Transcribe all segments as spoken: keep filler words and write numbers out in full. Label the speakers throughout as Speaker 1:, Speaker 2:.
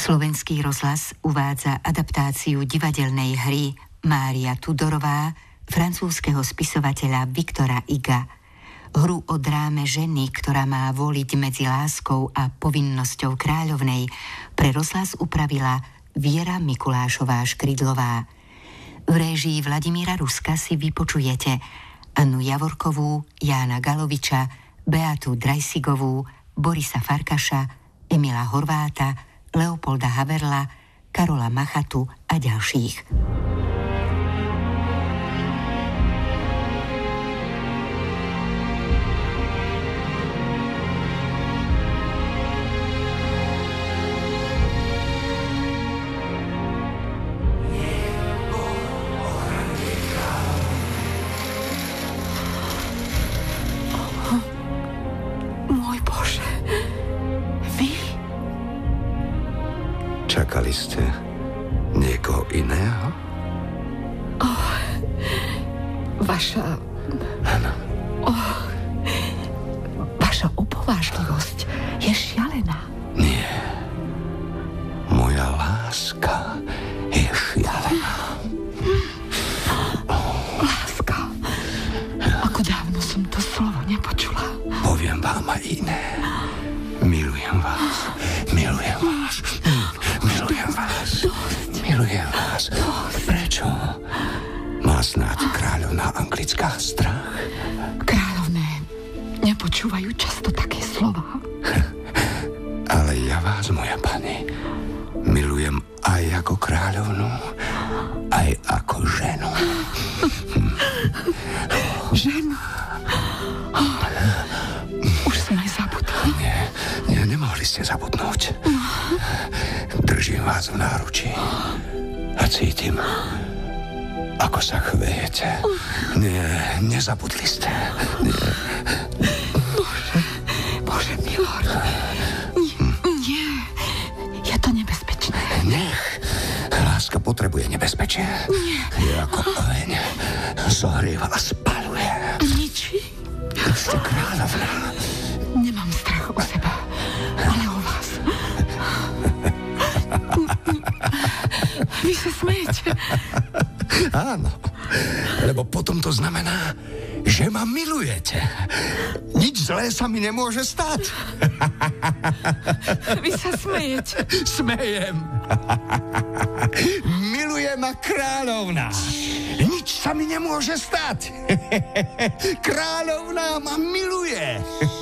Speaker 1: Slovenský rozhlas uvádza adaptáciu divadelnej hry Mária Tudorová francúzskeho spisovateľa Viktora Huga. Hru o dráme ženy, ktorá má voliť medzi láskou a povinnosťou kráľovnej, pre rozhlas upravila Viera Mikulášová Škrydlová. V réžii Vladimíra Ruska si vypočujete Annu Javorkovú, Jána Galoviča, Beatu Drajsigovú, Borisa Farkaša, Emila Horváta, Leopolda Haverla, Karola Machatu a ďalších.
Speaker 2: Čakali ste niekoho iného?
Speaker 3: Oh, vaša...
Speaker 2: Áno.
Speaker 3: Oh, vaša upovážlivosť je šialená.
Speaker 2: Nie. Moja láska je šialená.
Speaker 3: Oh. Láska. Ako dávno som to slovo nepočula.
Speaker 2: Poviem vám aj iné. Milujem vás. Milujem vás. Milujem vás. Milujem vás. Prečo? Má snáď kráľovná anglická strach?
Speaker 3: Kráľovné nepočúvajú často také slova.
Speaker 2: Ale ja vás, moja pani, milujem aj ako kráľovnú, aj ako ženu.
Speaker 3: Ženu? Oh, už som aj zabudla.
Speaker 2: Nie, nie, nemohli ste zabudnúť. Držím vás v náručí a cítim, ako sa chvejete. Nie, nezabudli ste. Nie.
Speaker 3: Bože, Bože, milord. Nie, je to nebezpečné.
Speaker 2: Nech. Láska potrebuje nebezpečie.
Speaker 3: Nie.
Speaker 2: Je ako oheň. Zohrieva a spaluje.
Speaker 3: Ničí.
Speaker 2: Ste kráľovná.
Speaker 3: Nemám strach o seba, ale o vás. Vy sa smejete.
Speaker 2: Áno, lebo potom to znamená, že ma milujete. Nič zlé sa mi nemôže stať.
Speaker 3: Vy sa smejete.
Speaker 2: Smejem. Miluje ma kráľovná. Nič sa mi nemôže stať. Kráľovná ma miluje.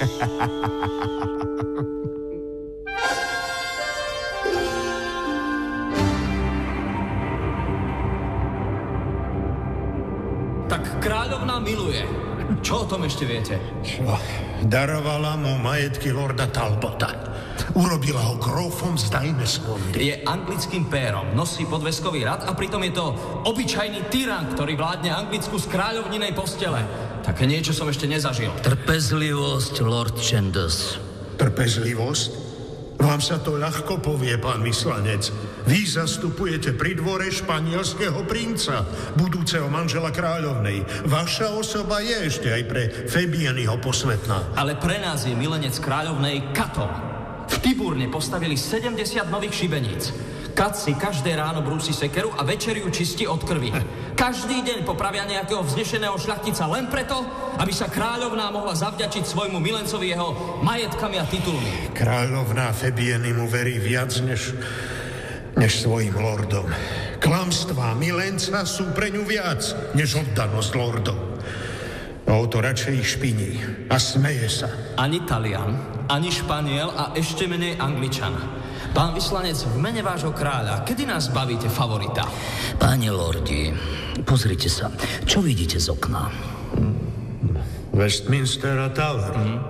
Speaker 4: Tak kráľovná miluje. Čo o tom ešte viete?
Speaker 5: Čo? Darovala mu majetky lorda Talbota. Urobila ho grófom z Dajnesmondy.
Speaker 4: Je anglickým pérom, nosí podveskový rad a pritom je to obyčajný tyran, ktorý vládne Anglicku z kráľovninej postele. Také niečo som ešte nezažil.
Speaker 6: Trpezlivosť, Lord Chandos.
Speaker 5: Trpezlivosť? Vám sa to ľahko povie, pán vyslanec. Vy zastupujete pri dvore španielského princa, budúceho manžela kráľovnej. Vaša osoba je ešte aj pre Fabianyho posvetná.
Speaker 4: Ale pre nás je milenec kráľovnej katol. V Tiburne postavili sedemdesiat nových šibeníc. Kat si každé ráno brúsi sekeru a večer ju čistí od krvi. Každý deň popravia nejakého vznešeného šľachtica len preto, aby sa kráľovná mohla zavďačiť svojmu milencovi jeho majetkami a titulmi.
Speaker 5: Kráľovná Fabiany mu verí viac než, než svojim lordom. Klamstvá milenca sú pre ňu viac než oddanosť lordov. O to radšej ich špiní a smeje sa.
Speaker 4: Ani Talian, ani Španiel a ešte menej Angličan. Pán vyslanec, v mene vášho kráľa, kedy nás bavíte favorita?
Speaker 6: Páni lordi, pozrite sa. Čo vidíte z okna?
Speaker 5: Westminster a Tower. Mm.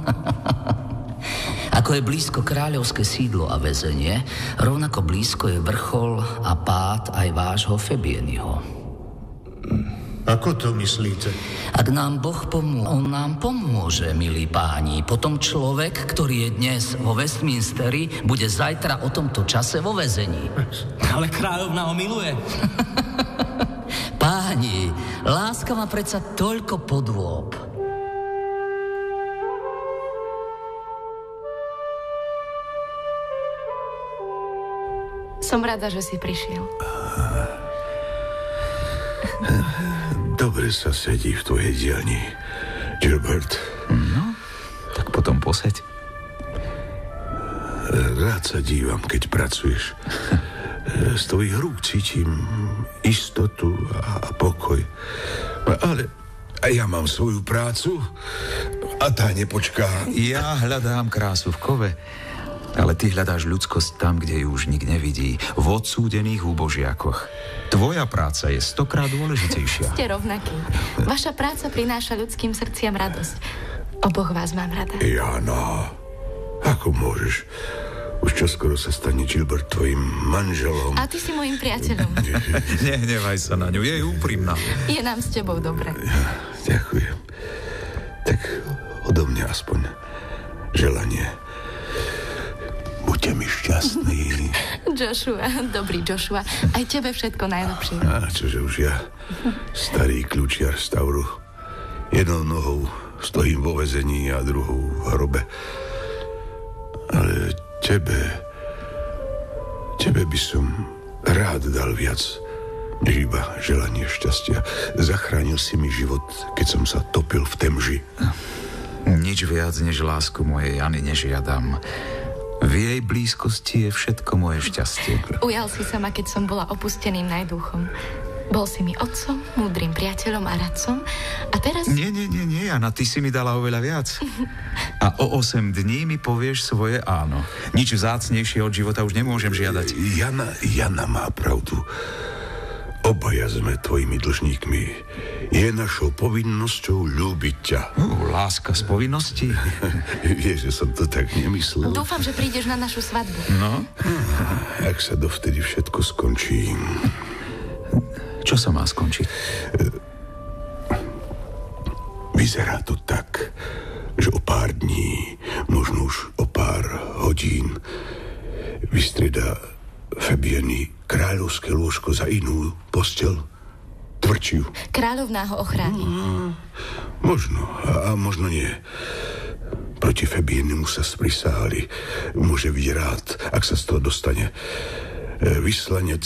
Speaker 6: Ako je blízko kráľovské sídlo a väzenie, rovnako blízko je vrchol a pád aj vášho Fabianyho.
Speaker 5: Ako to myslíte?
Speaker 6: Ak nám Boh pomôže, on nám pomôže, milí páni. Potom človek, ktorý je dnes vo Westminsteri, bude zajtra o tomto čase vo väzení.
Speaker 4: Ale kráľovná ho miluje.
Speaker 6: Páni, láska má predsa toľko podôb.
Speaker 3: Som rada, že si prišiel.
Speaker 7: Dobre sa sedí v tvojej dielni, Gilbert.
Speaker 8: No, tak potom poseď.
Speaker 7: Rád sa dívam, keď pracuješ. Z tvojich rúk cítim istotu a pokoj. Ale ja mám svoju prácu a tá nepočká.
Speaker 8: Ja hľadám krásu v kove, ale ty hľadáš ľudskosť tam, kde ju už nik nevidí, v odsúdených úbožiakoch. Tvoja práca je stokrát dôležitejšia.
Speaker 3: Ste rovnakí. Vaša práca prináša ľudským srdciam radosť. Oboch vás mám rada.
Speaker 7: Jana, ako môžeš? Už čoskoro sa stane Gilbert tvojim manželom.
Speaker 3: A ty si môjim priateľom.
Speaker 8: Nehnevaj sa na ňu, je úprimná.
Speaker 3: Je nám s tebou dobre.
Speaker 7: Ďakujem. Tak odo mňa aspoň želanie. Buďte mi šťastný.
Speaker 3: Joshua, dobrý Joshua. Aj tebe všetko najlepšie.
Speaker 7: A čože už ja, starý kľúčiar z Tauru. Jednou nohou stojím vo väzení a druhou v hrobe. Ale tebe, tebe by som rád dal viac, než iba želanie šťastia. Zachránil si mi život, keď som sa topil v temži.
Speaker 8: Nič viac než lásku mojej Jany nežiadam. V jej blízkosti je všetko moje šťastie.
Speaker 3: Ujal si sa ma, keď som bola opusteným najduchom. Bol si mi otcom, múdrym priateľom a radcom. A teraz...
Speaker 8: Nie, nie, nie, nie, Jana, ty si mi dala oveľa viac. A o osem dní mi povieš svoje áno. Nič vzácnejšie od života už nemôžem žiadať.
Speaker 7: Jana, Jana má pravdu. Obaja sme tvojimi dlžníkmi. Je našou povinnosťou ľúbiť ťa.
Speaker 8: Uh, láska z povinnosti?
Speaker 7: Vieš, že som to tak nemyslel.
Speaker 3: Dúfam, že prídeš na našu svadbu.
Speaker 8: No?
Speaker 7: Ak sa dovtedy všetko skončí...
Speaker 8: Čo sa má skončiť?
Speaker 7: Vyzerá to tak, že o pár dní, možno už o pár hodín, vystriedá Fabieny kráľovské lôžko za inú posteľ, tvrdšiu.
Speaker 3: Kráľovná ho ochráni.
Speaker 7: Mm, možno, a, a možno nie. Proti Fabienimu sa sprisahali. Môže byť rád, ak sa z toho dostane. Vyslanec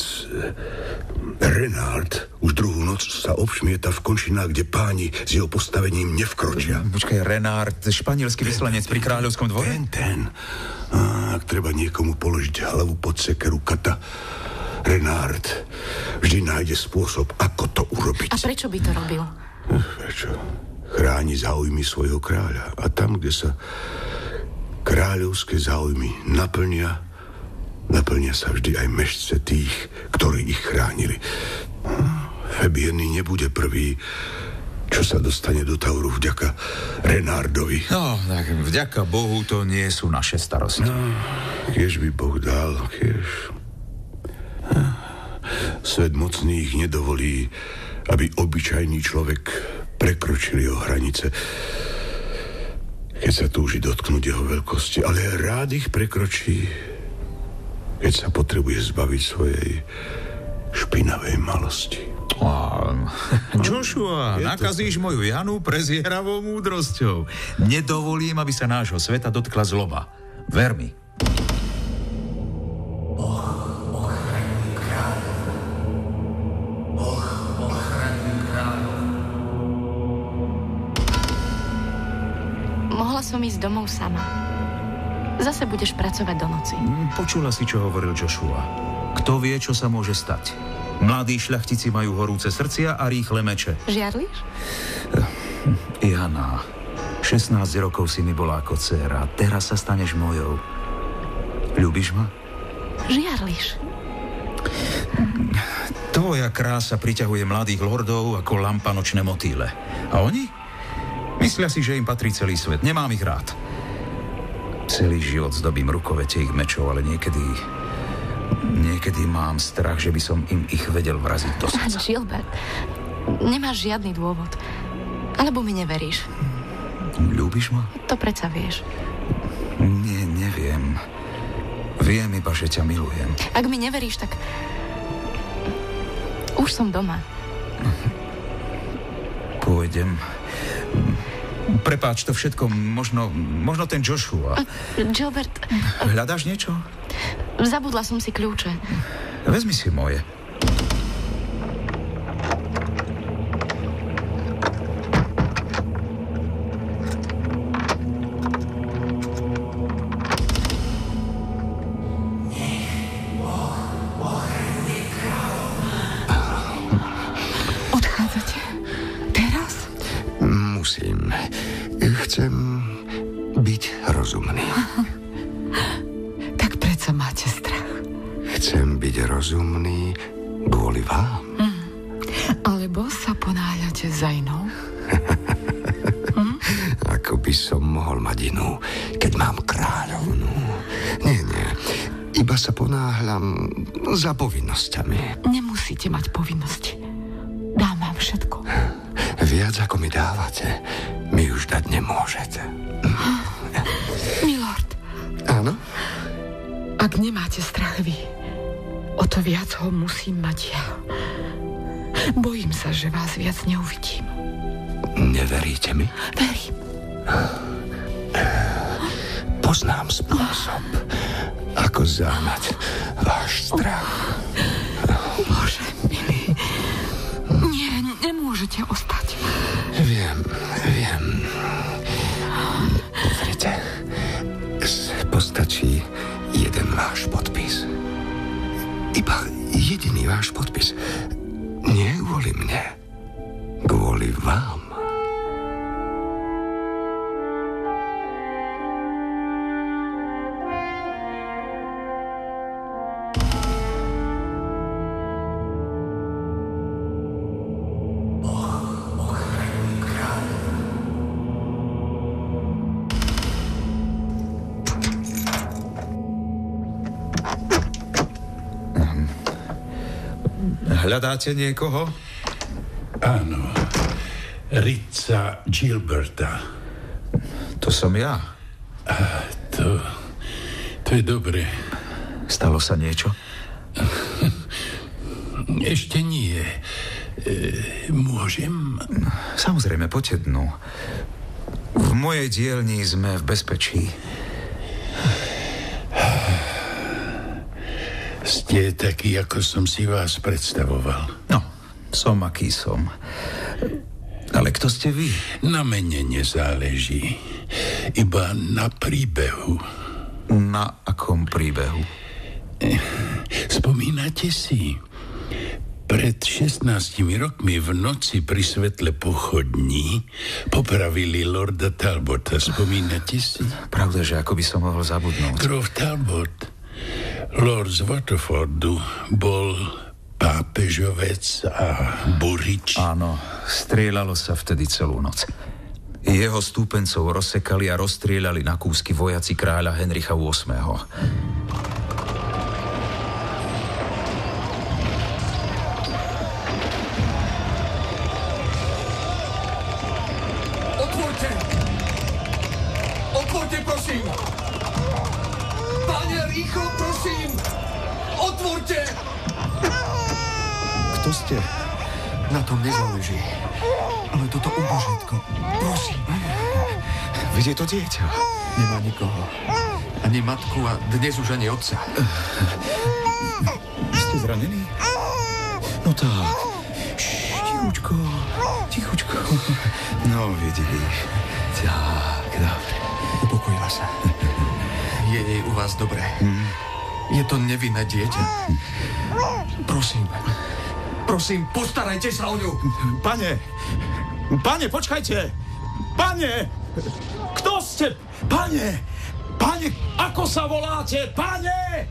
Speaker 7: Renard už druhú noc sa obšmieta v končinách, kde páni s jeho postavením nevkročia.
Speaker 8: Počkaj, Renard, španielský vyslanec pri kráľovskom dvore?
Speaker 7: Ten, ten. A, ak treba niekomu položiť hlavu pod sekeru kata, Renard vždy nájde spôsob, ako to urobiť.
Speaker 3: A prečo by to robil?
Speaker 7: Prečo? Chráni záujmy svojho kráľa. A tam, kde sa kráľovské záujmy naplnia, naplnia sa vždy aj mešce tých, ktorí ich chránili. Fabieny nebude prvý, čo sa dostane do Tauru vďaka Renardovi.
Speaker 8: No, tak vďaka Bohu to nie sú naše starosti.
Speaker 7: No, kiež by Boh dal, kiež. Svet mocných nedovolí, aby obyčajný človek prekročil jeho hranice, keď sa túži dotknúť jeho veľkosti, ale rád ich prekročí, keď sa potrebuje zbaviť svojej špinavej malosti.
Speaker 8: Oh, Joshua, nakazíš moju Janu prezieravou múdrosťou. Nedovolím, aby sa nášho sveta dotkla zloba. Ver mi.
Speaker 6: Boh, ochraňuj kráľov. Boh, ochraňuj kráľov.
Speaker 3: Mohla som ísť domov sama. Zase budeš pracovať do noci.
Speaker 8: Počula si, čo hovoril Joshua. Kto vie, čo sa môže stať? Mladí šľachtici majú horúce srdcia a rýchle meče.
Speaker 3: Žiarliš?
Speaker 8: Jana, šestnásť rokov si mi bola ako dcéra. Teraz sa staneš mojou. Ľúbiš ma?
Speaker 3: Žiarliš.
Speaker 8: Tvoja krása priťahuje mladých lordov ako lampa nočné motýle. A oni? Myslia si, že im patrí celý svet. Nemám ich rád. Celý život zdobím rukovete ich mečov, ale niekedy... Niekedy mám strach, že by som im ich vedel vraziť do srdca.
Speaker 3: Gilbert, nemáš žiadny dôvod. Alebo mi neveríš.
Speaker 8: Ľúbiš ma?
Speaker 3: To predsa vieš.
Speaker 8: Nie, neviem. Viem iba, že ťa milujem.
Speaker 3: Ak mi neveríš, tak... Už som doma.
Speaker 8: Pôjdem. Prepáč, to všetko, možno, možno ten Joshua.
Speaker 3: Gilbert...
Speaker 8: Hľadáš niečo?
Speaker 3: Zabudla som si kľúče.
Speaker 8: Vezmi si moje.
Speaker 9: Odchádzate? Teraz?
Speaker 2: Musím. Chcem byť rozumný.
Speaker 9: Tak predsa máte strach.
Speaker 2: Chcem byť rozumný kvôli vám.
Speaker 9: Mm. Alebo sa ponáhľate za inou? mm?
Speaker 2: Ako by som mohol mať inú, keď mám kráľovnú. Nie, nie. Iba sa ponáhľam za povinnosťami.
Speaker 9: Nemusíte mať povinnosti. Dám vám všetko.
Speaker 2: Viac ako mi dávate, mi už dať nemôžete.
Speaker 9: Milord.
Speaker 2: Áno?
Speaker 9: Ak nemáte strach vy, o to viac ho musím mať ja. Bojím sa, že vás viac neuvidím.
Speaker 2: Neveríte mi?
Speaker 9: Verím.
Speaker 2: Poznám spôsob, ako zahnať váš strach.
Speaker 9: Bože, milý. Nie, nemôžete ostať.
Speaker 2: Viem, viem. Pozrite, postačí jeden váš podpis. Iba jediný váš podpis. Nie kvôli mne, kvôli vám.
Speaker 8: Hľadáte niekoho?
Speaker 5: Áno. Ritza Gilberta.
Speaker 8: To som ja.
Speaker 5: A to... To je dobre.
Speaker 8: Stalo sa niečo?
Speaker 5: Ešte nie. E, môžem?
Speaker 8: Samozrejme, poďte dnu. V mojej dielni sme v bezpečí.
Speaker 5: Ste taký, ako som si vás predstavoval.
Speaker 8: No, som aký som. Ale kto ste vy?
Speaker 5: Na mene nezáleží. Iba na príbehu.
Speaker 8: Na akom príbehu?
Speaker 5: Spomínate si? Pred šestnástimi rokmi v noci pri svetle pochodní popravili lorda Talbota. Spomínate si?
Speaker 8: Pravda, že ako by som mohol zabudnúť.
Speaker 5: Grof Talbot, lord z Waterfordu, bol pápežovec a burič.
Speaker 8: Áno, strieľalo sa vtedy celú noc. Jeho stúpencov rozsekali a rozstrieľali na kúsky vojaci kráľa Henricha ôsmeho.
Speaker 10: Otvorte! Otvorte, prosím! Pane, rýchlo, prosím! Otvorte!
Speaker 2: Kto ste?
Speaker 10: Na tom nezáleží. Ale toto ubožitko, prosím.
Speaker 2: Veď je to dieťa.
Speaker 10: Nemá nikoho. Ani matku a dnes už ani otca.
Speaker 8: Ste zranení? No tak. Tichučko, tichučko. No, vidíš. Tak, dobre.
Speaker 10: Upokojila sa. Je jej u vás dobré. Hmm. Je to nevinné dieťa. Prosím. Prosím, postarajte sa o ňu.
Speaker 8: Pane, pane, počkajte. Pane, kto ste? Pane, pane, ako sa voláte? Pane!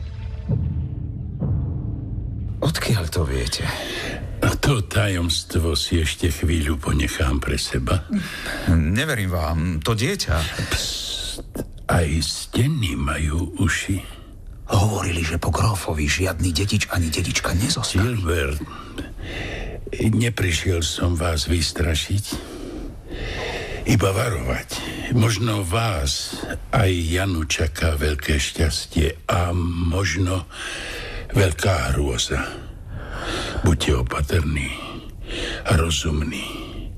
Speaker 8: Odkiaľ to viete?
Speaker 5: A to tajomstvo si ešte chvíľu ponechám pre seba.
Speaker 8: Neverím vám, to dieťa.
Speaker 5: Psst, aj steny majú uši.
Speaker 8: Hovorili, že po grófovi žiadny dedič ani dedička nezostali.
Speaker 5: Gilbert, neprišiel som vás vystrašiť, iba varovať. Možno vás aj Janu čaká veľké šťastie a možno veľká hrôza. Buďte opatrní a rozumní.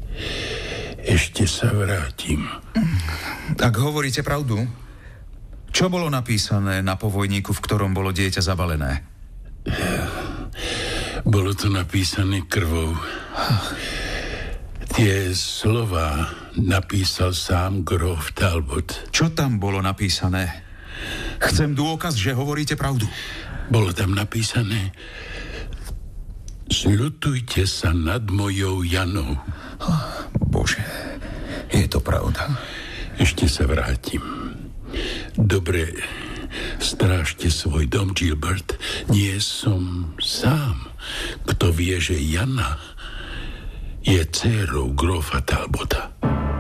Speaker 5: Ešte sa vrátim.
Speaker 8: Ak hovoríte pravdu, Čo bolo napísané na povojníku, v ktorom bolo dieťa zabalené?
Speaker 11: Bolo to napísané krvou. Tie slova napísal sám Grof Talbot.
Speaker 8: Čo tam bolo napísané? Chcem dôkaz, že hovoríte pravdu.
Speaker 11: Bolo tam napísané: Sľutujte sa nad mojou Janou.
Speaker 8: Bože, je to pravda.
Speaker 11: Ešte sa vrátim. Dobre, strážte svoj dom, Gilbert. Nie som sám, kto vie, že Jana je dcérou Grofa Talbota.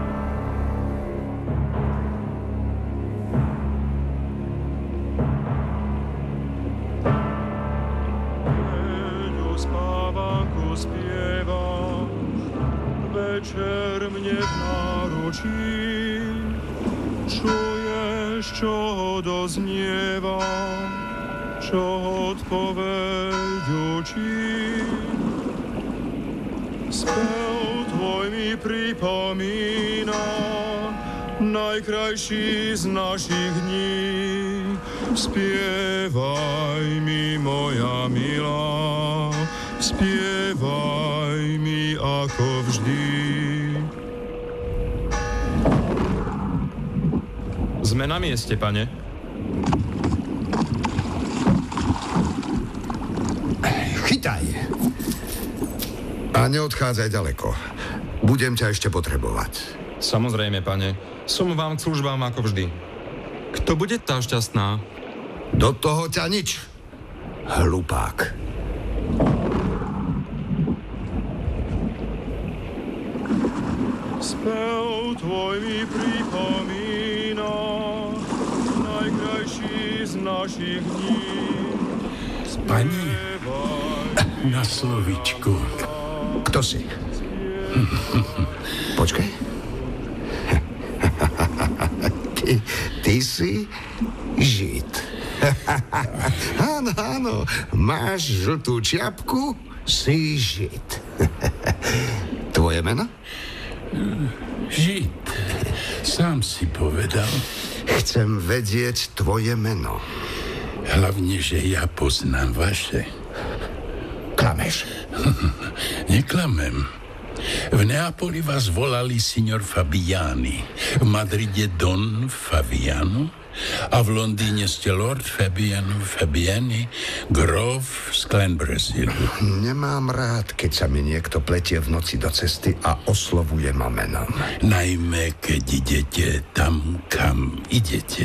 Speaker 12: Večer mne v náručí, čuješ, čo doznieva, čo odpoveď učí. Spev tvoj mi pripomína najkrajší z našich dní. Spievaj mi, moja milá, spievaj mi ako vždy.
Speaker 10: Sme na mieste, pane.
Speaker 2: Chytaj. A neodchádzaj ďaleko. Budem ťa ešte potrebovať.
Speaker 10: Samozrejme, pane. Som vám k službám ako vždy. Kto bude tá šťastná?
Speaker 2: Do toho ťa nič, hlupák.
Speaker 12: Spev tvoj mi pripomína najkrajší z našich dní.
Speaker 11: Pani, na slovičku.
Speaker 2: Kto si? Počkaj. Ty, ty si Žid. Áno, áno. Máš žltú čiapku, si Žid. Tvoje meno?
Speaker 11: Žid. Sám si povedal.
Speaker 2: Chcem vedieť tvoje meno.
Speaker 11: Hlavne, že ja poznám vaše.
Speaker 2: Klameš?
Speaker 11: Neklamem. V Neapoli vás volali signor Fabiani, v Madride Don Fabiano a v Londýne ste Lord Fabiano Fabiani, Grof z Clanbrasilu.
Speaker 2: Nemám rád, keď sa mi niekto pletie v noci do cesty a oslovuje ma menom.
Speaker 11: Najmä, keď idete tam, kam idete.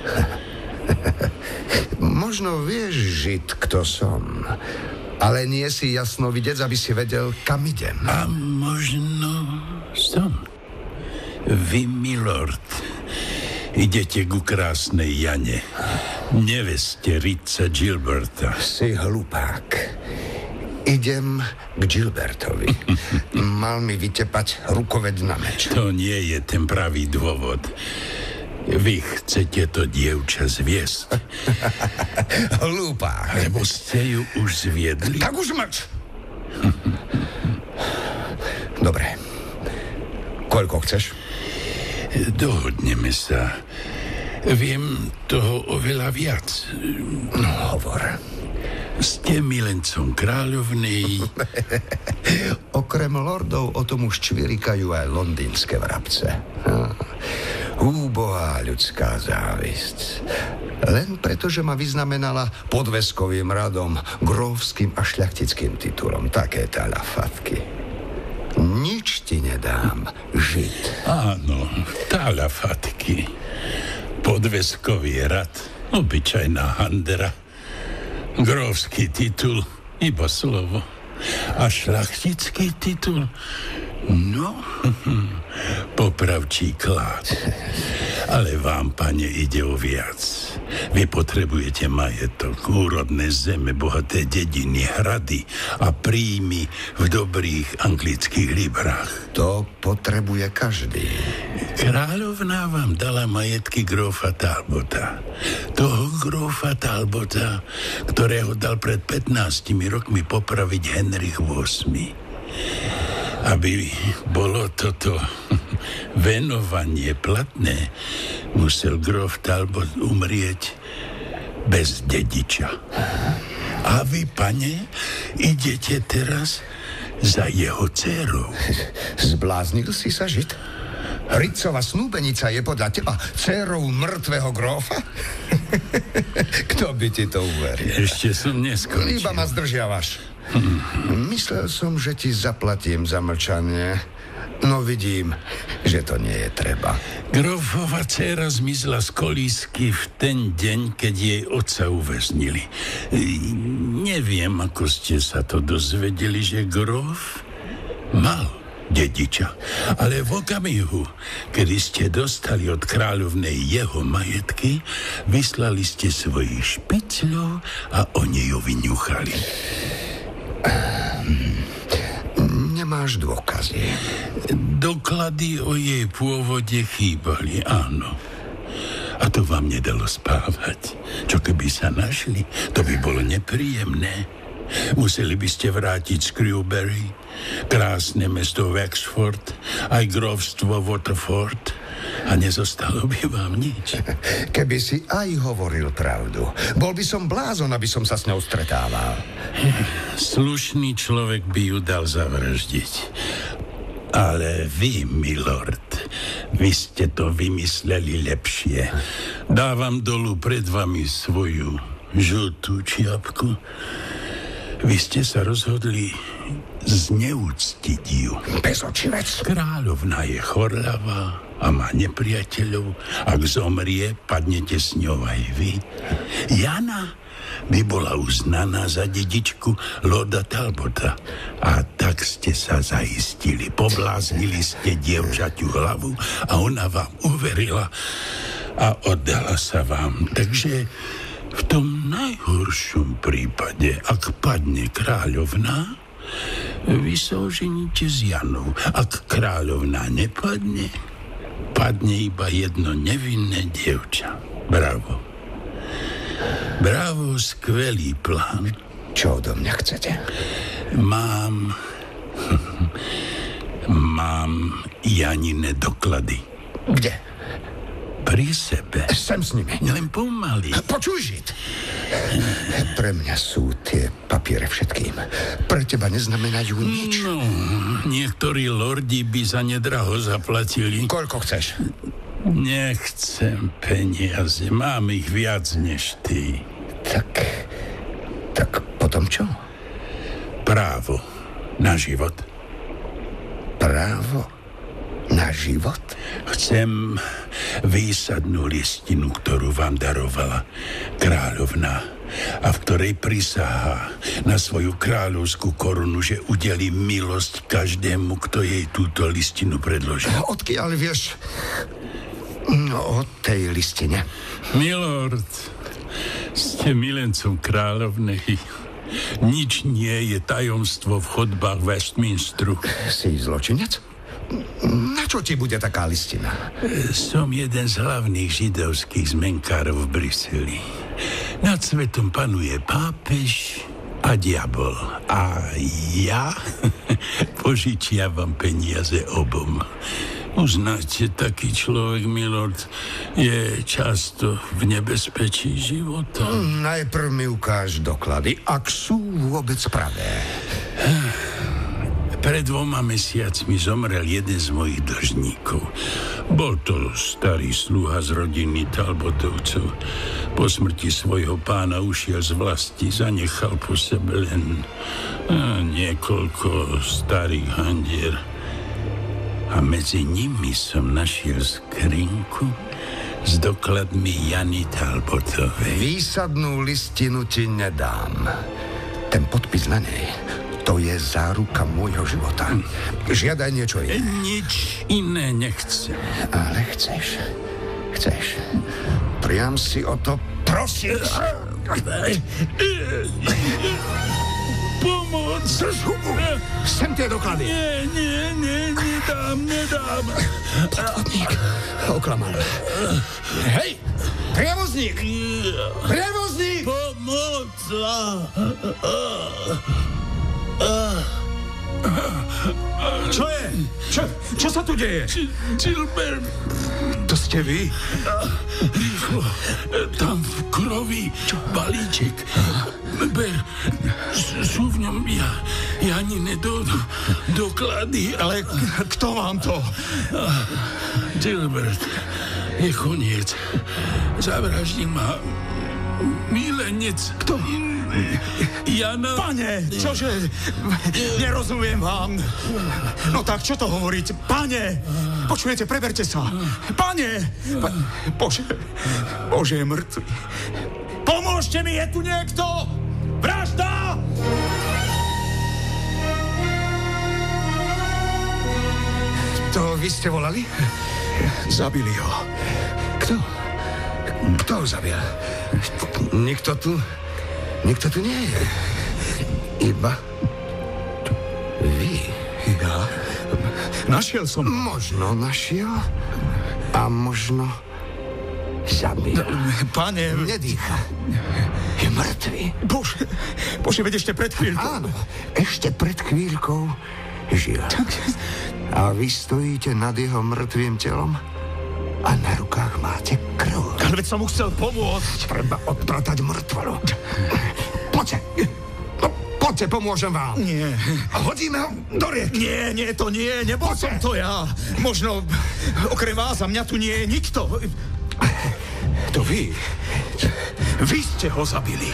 Speaker 2: Možno vieš, Žid, kto som, ale nie si jasno vidieť, aby si vedel, kam idem.
Speaker 11: A možno som. Vy, milord, idete ku krásnej Jane, neveste Ritza Gilberta.
Speaker 2: Si hlupák. Idem k Gilbertovi. Mal mi vytepať rukoveď na meč.
Speaker 11: To nie je ten pravý dôvod. Vy chcete to dievča zviesť.
Speaker 2: Hlúpa.
Speaker 11: Lebo ste ju už zviedli.
Speaker 2: Tak už mlč. Dobre. Koľko chceš?
Speaker 11: Dohodneme sa. Viem toho oveľa viac.
Speaker 2: No, hovor.
Speaker 11: Ste milencom kráľovnej.
Speaker 2: Okrem lordov o tom už čvirikajú aj londýnske vrabce. Úbohá ľudská závisť. Len preto, že ma vyznamenala podveskovým radom, grófským a šľachtickým titulom. Také talafatky. Nič ti nedám, Žid.
Speaker 11: Áno, talafatky. Podveskový rad, obyčajná handera. Grófsky titul, iba slovo. A šľachtický titul? No, popravčí klád. Ale vám, pane, ide o viac. Vy potrebujete majetok, úrodné zeme, bohaté dediny, hrady a príjmy v dobrých anglických librách.
Speaker 2: To potrebuje každý.
Speaker 11: Kráľovná vám dala majetky grófa Talbota. Toho grófa Talbota, ktorého dal pred pätnástimi rokmi popraviť Henrich ôsmy. Aby bolo toto venovanie platné, musel grof Talbot umrieť bez dediča. A vy, pane, idete teraz za jeho dcérou.
Speaker 2: Zbláznil si sa, Žid? Ricova snúbenica je podľa teba dcérou mŕtvého grófa? Kto by ti to uveril?
Speaker 11: Ešte som neskončil.
Speaker 2: Iba ma zdržiavaš. Hm. Myslel som, že ti zaplatím za mlčanie. No vidím, že to nie je treba.
Speaker 11: Grofova dcéra zmizla z kolísky v ten deň, keď jej otca uväznili. Neviem, ako ste sa to dozvedeli, že grof mal dediča. Ale v okamihu, kedy ste dostali od kráľovnej jeho majetky, vyslali ste svojich špicľov a oni ju vyňuchali.
Speaker 2: Nemáš dôkazy?
Speaker 11: Doklady o jej pôvode chýbali, áno. A to vám nedalo spávať. Čo keby sa našli, to by bolo nepríjemné. Museli by ste vrátiť Shrewsbury, krásne mesto Wexford, aj grófstvo Waterford a nezostalo by vám nič.
Speaker 2: Keby si aj hovoril pravdu, bol by som blázon, aby som sa s ňou stretával.
Speaker 11: Slušný človek by ju dal zavraždiť. Ale vy, milord, vy ste to vymysleli lepšie. Dávam dolu pred vami svoju žltú čiapku. Vy ste sa rozhodli zneúctiť ju.
Speaker 2: Bezočivec.
Speaker 11: Kráľovna je chorľavá a má nepriateľov. Ak zomrie, padnete s ňou aj vy. Jana by bola uznaná za dedičku lorda Talbota. A tak ste sa zaistili. Pobláznili ste dievčaťu hlavu a ona vám uverila a oddala sa vám. Takže v tom najhoršom prípade, ak padne kráľovná, vy sa oženíte s Janou. Ak kráľovná nepadne, padne iba jedno nevinné dievča. Bravo. Bravo, skvelý plán.
Speaker 2: Čo odo mňa chcete?
Speaker 11: Mám... Mám Janine doklady.
Speaker 2: Kde?
Speaker 11: Pri sebe.
Speaker 2: Sem s nimi.
Speaker 11: Len pomaly.
Speaker 2: Počuj, Žid. Pre mňa sú tie papiere všetkým. Pre teba neznamenajú nič.
Speaker 11: No, niektorí lordi by za nedraho zaplatili.
Speaker 2: Koľko chceš?
Speaker 11: Nechcem peniaze. Mám ich viac než ty.
Speaker 2: Tak... Tak potom čo?
Speaker 11: Právo na život.
Speaker 2: Právo na život?
Speaker 11: Chcem výsadnú listinu, ktorú vám darovala kráľovna a v ktorej prisahá na svoju kráľovskú korunu, že udelí milosť každému, kto jej túto listinu predloží.
Speaker 2: Odkiaľ vieš? No, o tej listine.
Speaker 11: Milord, ste milencom kráľovnej. Nič nie je tajomstvo v chodbách Westminsteru.
Speaker 2: Si zločinec? Na čo ti bude taká listina?
Speaker 11: Som jeden z hlavných židovských zmenkárov v Bruseli. Nad svetom panuje pápež a diabol. A ja požičiavam peniaze obom. Uznáte, taký človek, milord, je často v nebezpečí života.
Speaker 2: Najprv mi ukáž doklady, ak sú vôbec pravé.
Speaker 11: Pred dvoma mesiacmi zomrel jeden z mojich dlžníkov. Bol to starý sluha z rodiny Talbotovcov. Po smrti svojho pána ušiel z vlasti, zanechal po sebe len a, niekoľko starých handier. A medzi nimi som našiel skrinku s dokladmi Jany Talbotovej.
Speaker 2: Výsadnú listinu ti nedám. Ten podpis na nej, to je záruka môjho života. Žiadaj niečo iné.
Speaker 11: Nič iné nechcem.
Speaker 2: Ale chceš. Chceš. Priam si o to prosíš.
Speaker 11: Pomoc!
Speaker 2: Drž hubu! Sem tie doklady.
Speaker 11: Nie, nie, nie, nedám, nedám.
Speaker 2: Podvodník. Oklamal. Hej! Prievozník! Prievozník!
Speaker 11: Pomoc!
Speaker 8: Čo je? Čo, čo sa tu deje?
Speaker 11: Gilbert.
Speaker 8: To ste vy?
Speaker 11: Rýchlo. Tam v krovi balíček. Ber. Sú v ňom ja, Janine do, do, doklady.
Speaker 8: Ale kto vám to?
Speaker 11: Gilbert, je koniec. Zavraždil ma milenec.
Speaker 8: Kto?
Speaker 11: Jana...
Speaker 8: Pane, čože? Nerozumiem vám. No tak, čo to hovoríte? Pane, počujete, preberte sa. Pane, pa... Bože, Bože, je mŕtvy. Pomôžte mi, je tu niekto! Vražda! To vy ste volali? Zabili ho.
Speaker 2: Kto? Kto ho zabil? Nikto tu... Nikto tu nie je. Iba... Vy.
Speaker 8: Ja? Našiel som...
Speaker 2: Možno našiel. A možno... Zabil.
Speaker 8: Pane...
Speaker 2: Nedýcha. Je mŕtvy.
Speaker 8: Bože, Bože, veď ešte pred chvíľkou...
Speaker 2: Áno, ešte pred chvíľkou žil. A vy stojíte nad jeho mŕtvým telom a na rukách máte krv.
Speaker 8: Ale veď som mu chcel pomôcť.
Speaker 2: Treba odpratať mŕtvolu. Poďte. No, poďte, pomôžem vám.
Speaker 8: Nie.
Speaker 2: Hodíme ho do rieky.
Speaker 8: Nie, nie, to nie, nebol poďte. Som to ja. Možno okrem vás a mňa tu nie je nikto. To vy. Vy ste ho zabili.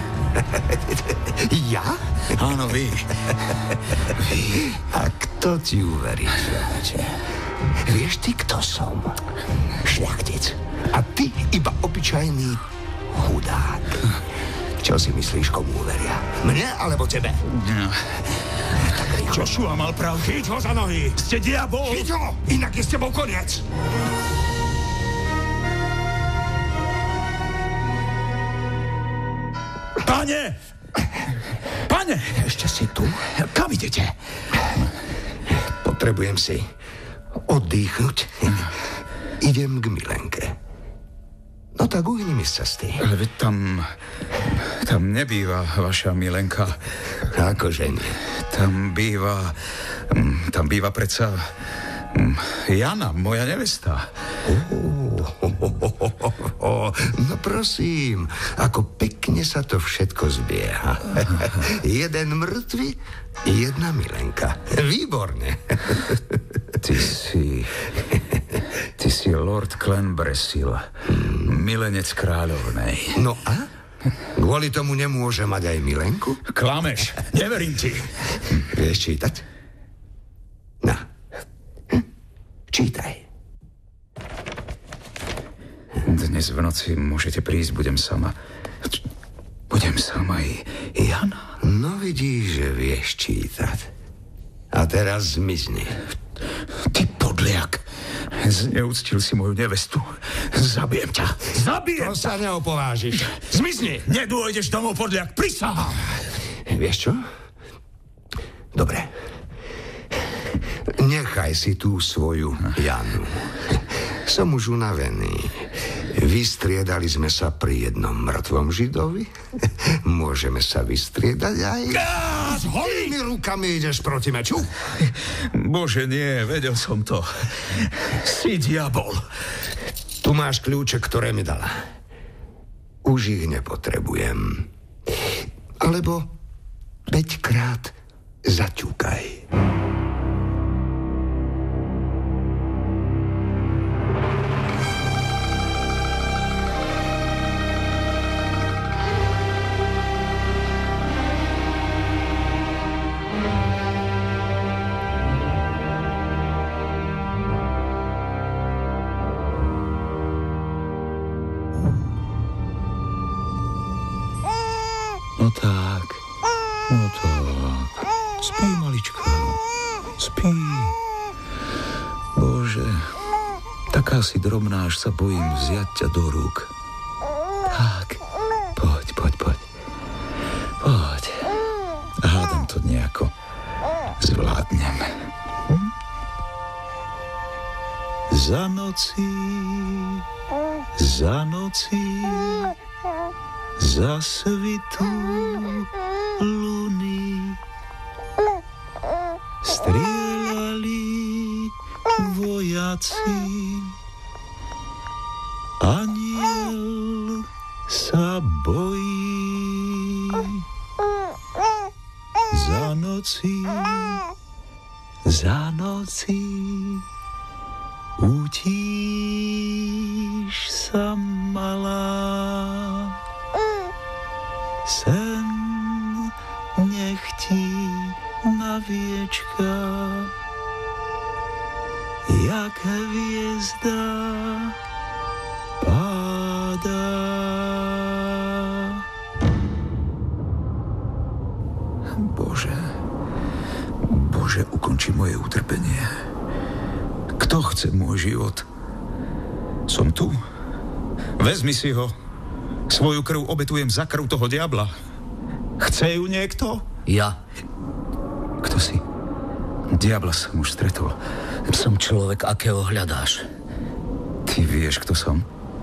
Speaker 2: Ja?
Speaker 8: Áno, vy.
Speaker 2: Vy? A kto ti uverí, človeče? Vieš ty, kto som? Šľachtic. A ty iba obyčajný chudák. Čo si myslíš, komu uveria? Mne alebo tebe?
Speaker 8: No.
Speaker 2: Tak rýchlo.
Speaker 8: Joshua mal pravdu. Chyť ho za nohy. Ste diabol.
Speaker 2: Chyť ho, inak je s tebou koniec.
Speaker 8: Pane! Pane!
Speaker 2: Ešte si tu?
Speaker 8: Kam idete?
Speaker 2: Potrebujem si oddychnúť. Idem k Milenke. No tak uhni mi z cesty.
Speaker 8: Ale veď tam... Tam nebýva vaša Milenka.
Speaker 2: Akože nie?
Speaker 8: Tam býva... Tam býva predsa... Jana, moja nevesta.
Speaker 2: Uh, oh, oh, oh, oh, oh. No prosím, ako pekne sa to všetko zbieha. Jeden mŕtvy, jedna Milenka. Výborne.
Speaker 8: Ty si... Ty si Lord Clanbressil, milenec kráľovnej.
Speaker 2: No a? Kvôli tomu nemôže mať aj Milenku?
Speaker 8: Klameš, neverím ti.
Speaker 2: Vieš čítať? No. Čítaj.
Speaker 8: Dnes v noci môžete prísť, budem sama. Budem sama i, i Jana.
Speaker 2: No vidíš, že vieš čítať. A teraz zmizni.
Speaker 8: Ty podliak. Zneúctil si moju nevestu. Zabijem ťa. Zabijem
Speaker 2: to sa neopovážiš.
Speaker 8: Zmizni. Nedôjdeš domov, podliak. Prisahám.
Speaker 2: Vieš čo? Dobre. Nechaj si tú svoju Janu. Som už unavený. Vystriedali sme sa pri jednom mŕtvom Židovi. Môžeme sa vystriedať aj...
Speaker 8: Gás,
Speaker 2: holými rukami ideš proti meču?
Speaker 8: Bože, nie, vedel som to. Si diabol.
Speaker 2: Tu máš kľúče, ktoré mi dala. Už ich nepotrebujem. Alebo päťkrát zaťukaj.
Speaker 8: No tak, no tak. Spí, malička. Spí. Bože, taká si drobná, až sa bojím vziať ťa do rúk. Tak, poď, poď, poď. Poď. Hádam to nejako zvládnem. Hm? Za noci, za noci, za svitu luny, strie
Speaker 11: noci aniel sa bojí. Za noci, za noci utíš sa malá. Sen nech ti na viečka jak hviezda padá. Bože, Bože, ukonči moje utrpenie. Kto chce môj život? Som tu. Vezmi si ho. Svoju krv obetujem za krv toho diabla. Chce ju niekto?
Speaker 6: Ja.
Speaker 8: Kto si? Diabla som už stretol.
Speaker 6: Som človek, akého hľadáš.
Speaker 8: Ty vieš, kto som?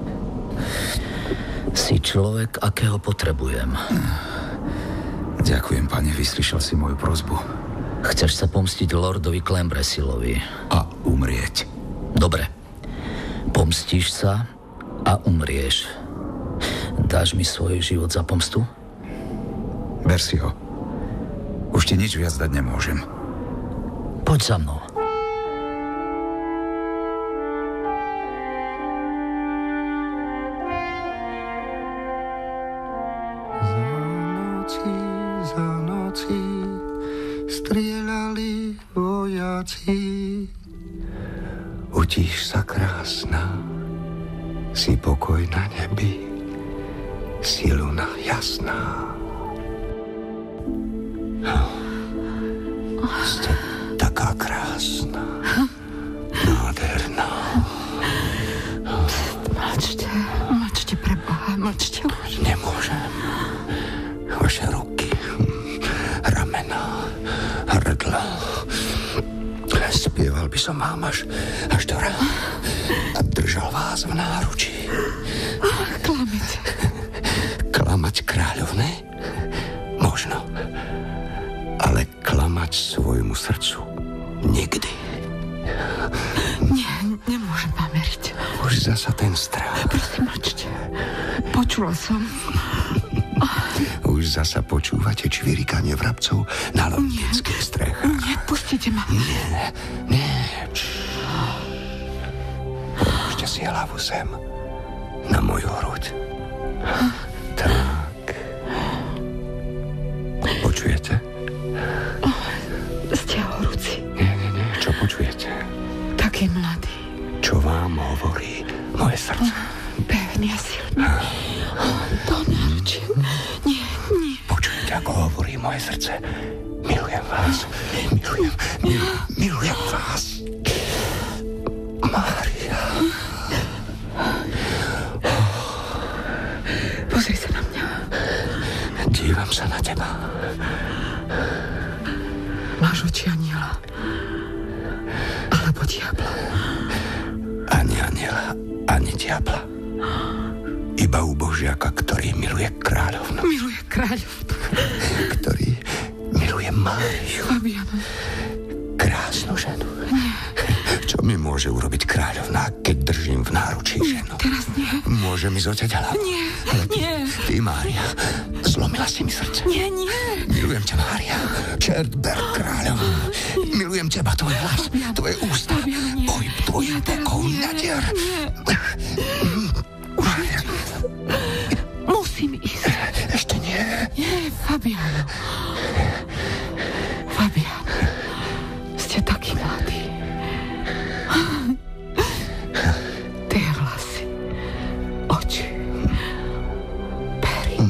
Speaker 6: Si človek, akého potrebujem.
Speaker 8: Ďakujem, pane, vyslyšal si moju prosbu.
Speaker 6: Chceš sa pomstiť lordovi Clanbrasilovi.
Speaker 8: A umrieť.
Speaker 6: Dobre. Pomstíš sa a umrieš. Dáš mi svoj život za pomstu?
Speaker 8: Ber si ho. Už ti nič viac dať nemôžem.
Speaker 6: Poď za mnou.
Speaker 2: Za noci strieľali vojaci. Utíš sa krásna, si pokoj na nebi, si luna jasná. Ste taká krásna, nádherná.
Speaker 9: Mlčte, mlčte pre Boha, mlčte už.
Speaker 2: Nemôžem. Vaše ruky, ramena, hrdla. Spieval by som vám až, až do rána a držal vás v náručí.
Speaker 9: Klamať.
Speaker 2: Klamať kráľovnej? Možno. Ale klamať svojmu srdcu nikdy.
Speaker 9: Nie, nemôžem vám veriť.
Speaker 2: Už zasa ten strach.
Speaker 9: Prosím, mlčte. Počula som.
Speaker 2: Už zasa počúvate čvirikanie vrabcov na londýnskych strechách.
Speaker 9: Nie, pustite ma.
Speaker 2: Nie, nie. Položte si hlavu sem, na moju hruď. Tak. Počujete?
Speaker 9: Ste horúci.
Speaker 2: Nie, nie, nie. Čo počujete?
Speaker 9: Taký mladý.
Speaker 2: Čo vám hovorí moje srdce?
Speaker 9: Pevný a silný. To náručie. Nie, nie.
Speaker 2: Počujete, ako hovorí moje srdce? Milujem vás. Milujem, milujem, milujem vás. Mária.
Speaker 9: Pozri sa na mňa.
Speaker 2: Dívam sa na teba.
Speaker 9: Máš oči aniela. Alebo diabla.
Speaker 2: Ani aniela, ani diabla. Iba u Božiaka, ktorý miluje kráľovnu.
Speaker 9: Miluje kráľovnu.
Speaker 2: Ktorý miluje Máriu.
Speaker 9: Fabiano.
Speaker 2: Krásnu ženu.
Speaker 9: Nie.
Speaker 2: Čo mi môže urobiť kráľovná, keď držím v náručí ženu?
Speaker 9: Teraz nie.
Speaker 2: Môže mi zoťať hlavu.
Speaker 9: Nie,
Speaker 2: Ale ty,
Speaker 9: nie.
Speaker 2: Ty, Mária, zlomila si mi srdce.
Speaker 9: Nie, nie.
Speaker 2: Milujem ťa, Mária. Čert ber kráľovnú. Milujem teba, tvoj hlas, tvoje ústa. Pohyb tvojich bokov, nadier. Mária.
Speaker 9: Musím ísť.
Speaker 2: Ešte nie.
Speaker 9: Nie, Fabiano. Fabiano. Ste taký mladý. Tie vlasy. Oči. Pery.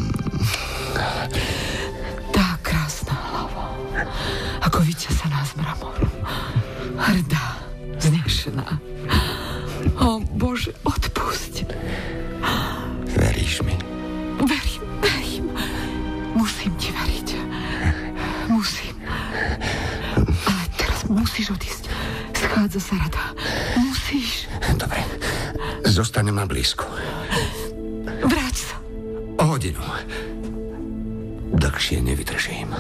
Speaker 9: Tá krásna hlava. Ako vytesaná z mramoru. Hrdá. Znešená. O Bože, odpusť.
Speaker 2: Veríš mi?
Speaker 9: Verím, verím. Musím ti veriť. Musím. Ale teraz musíš odísť. Schádza sa rada. Musíš.
Speaker 2: Dobre. Zostanem na blízku.
Speaker 9: Vráť sa.
Speaker 2: O hodinu. Dlhšie nevydržím.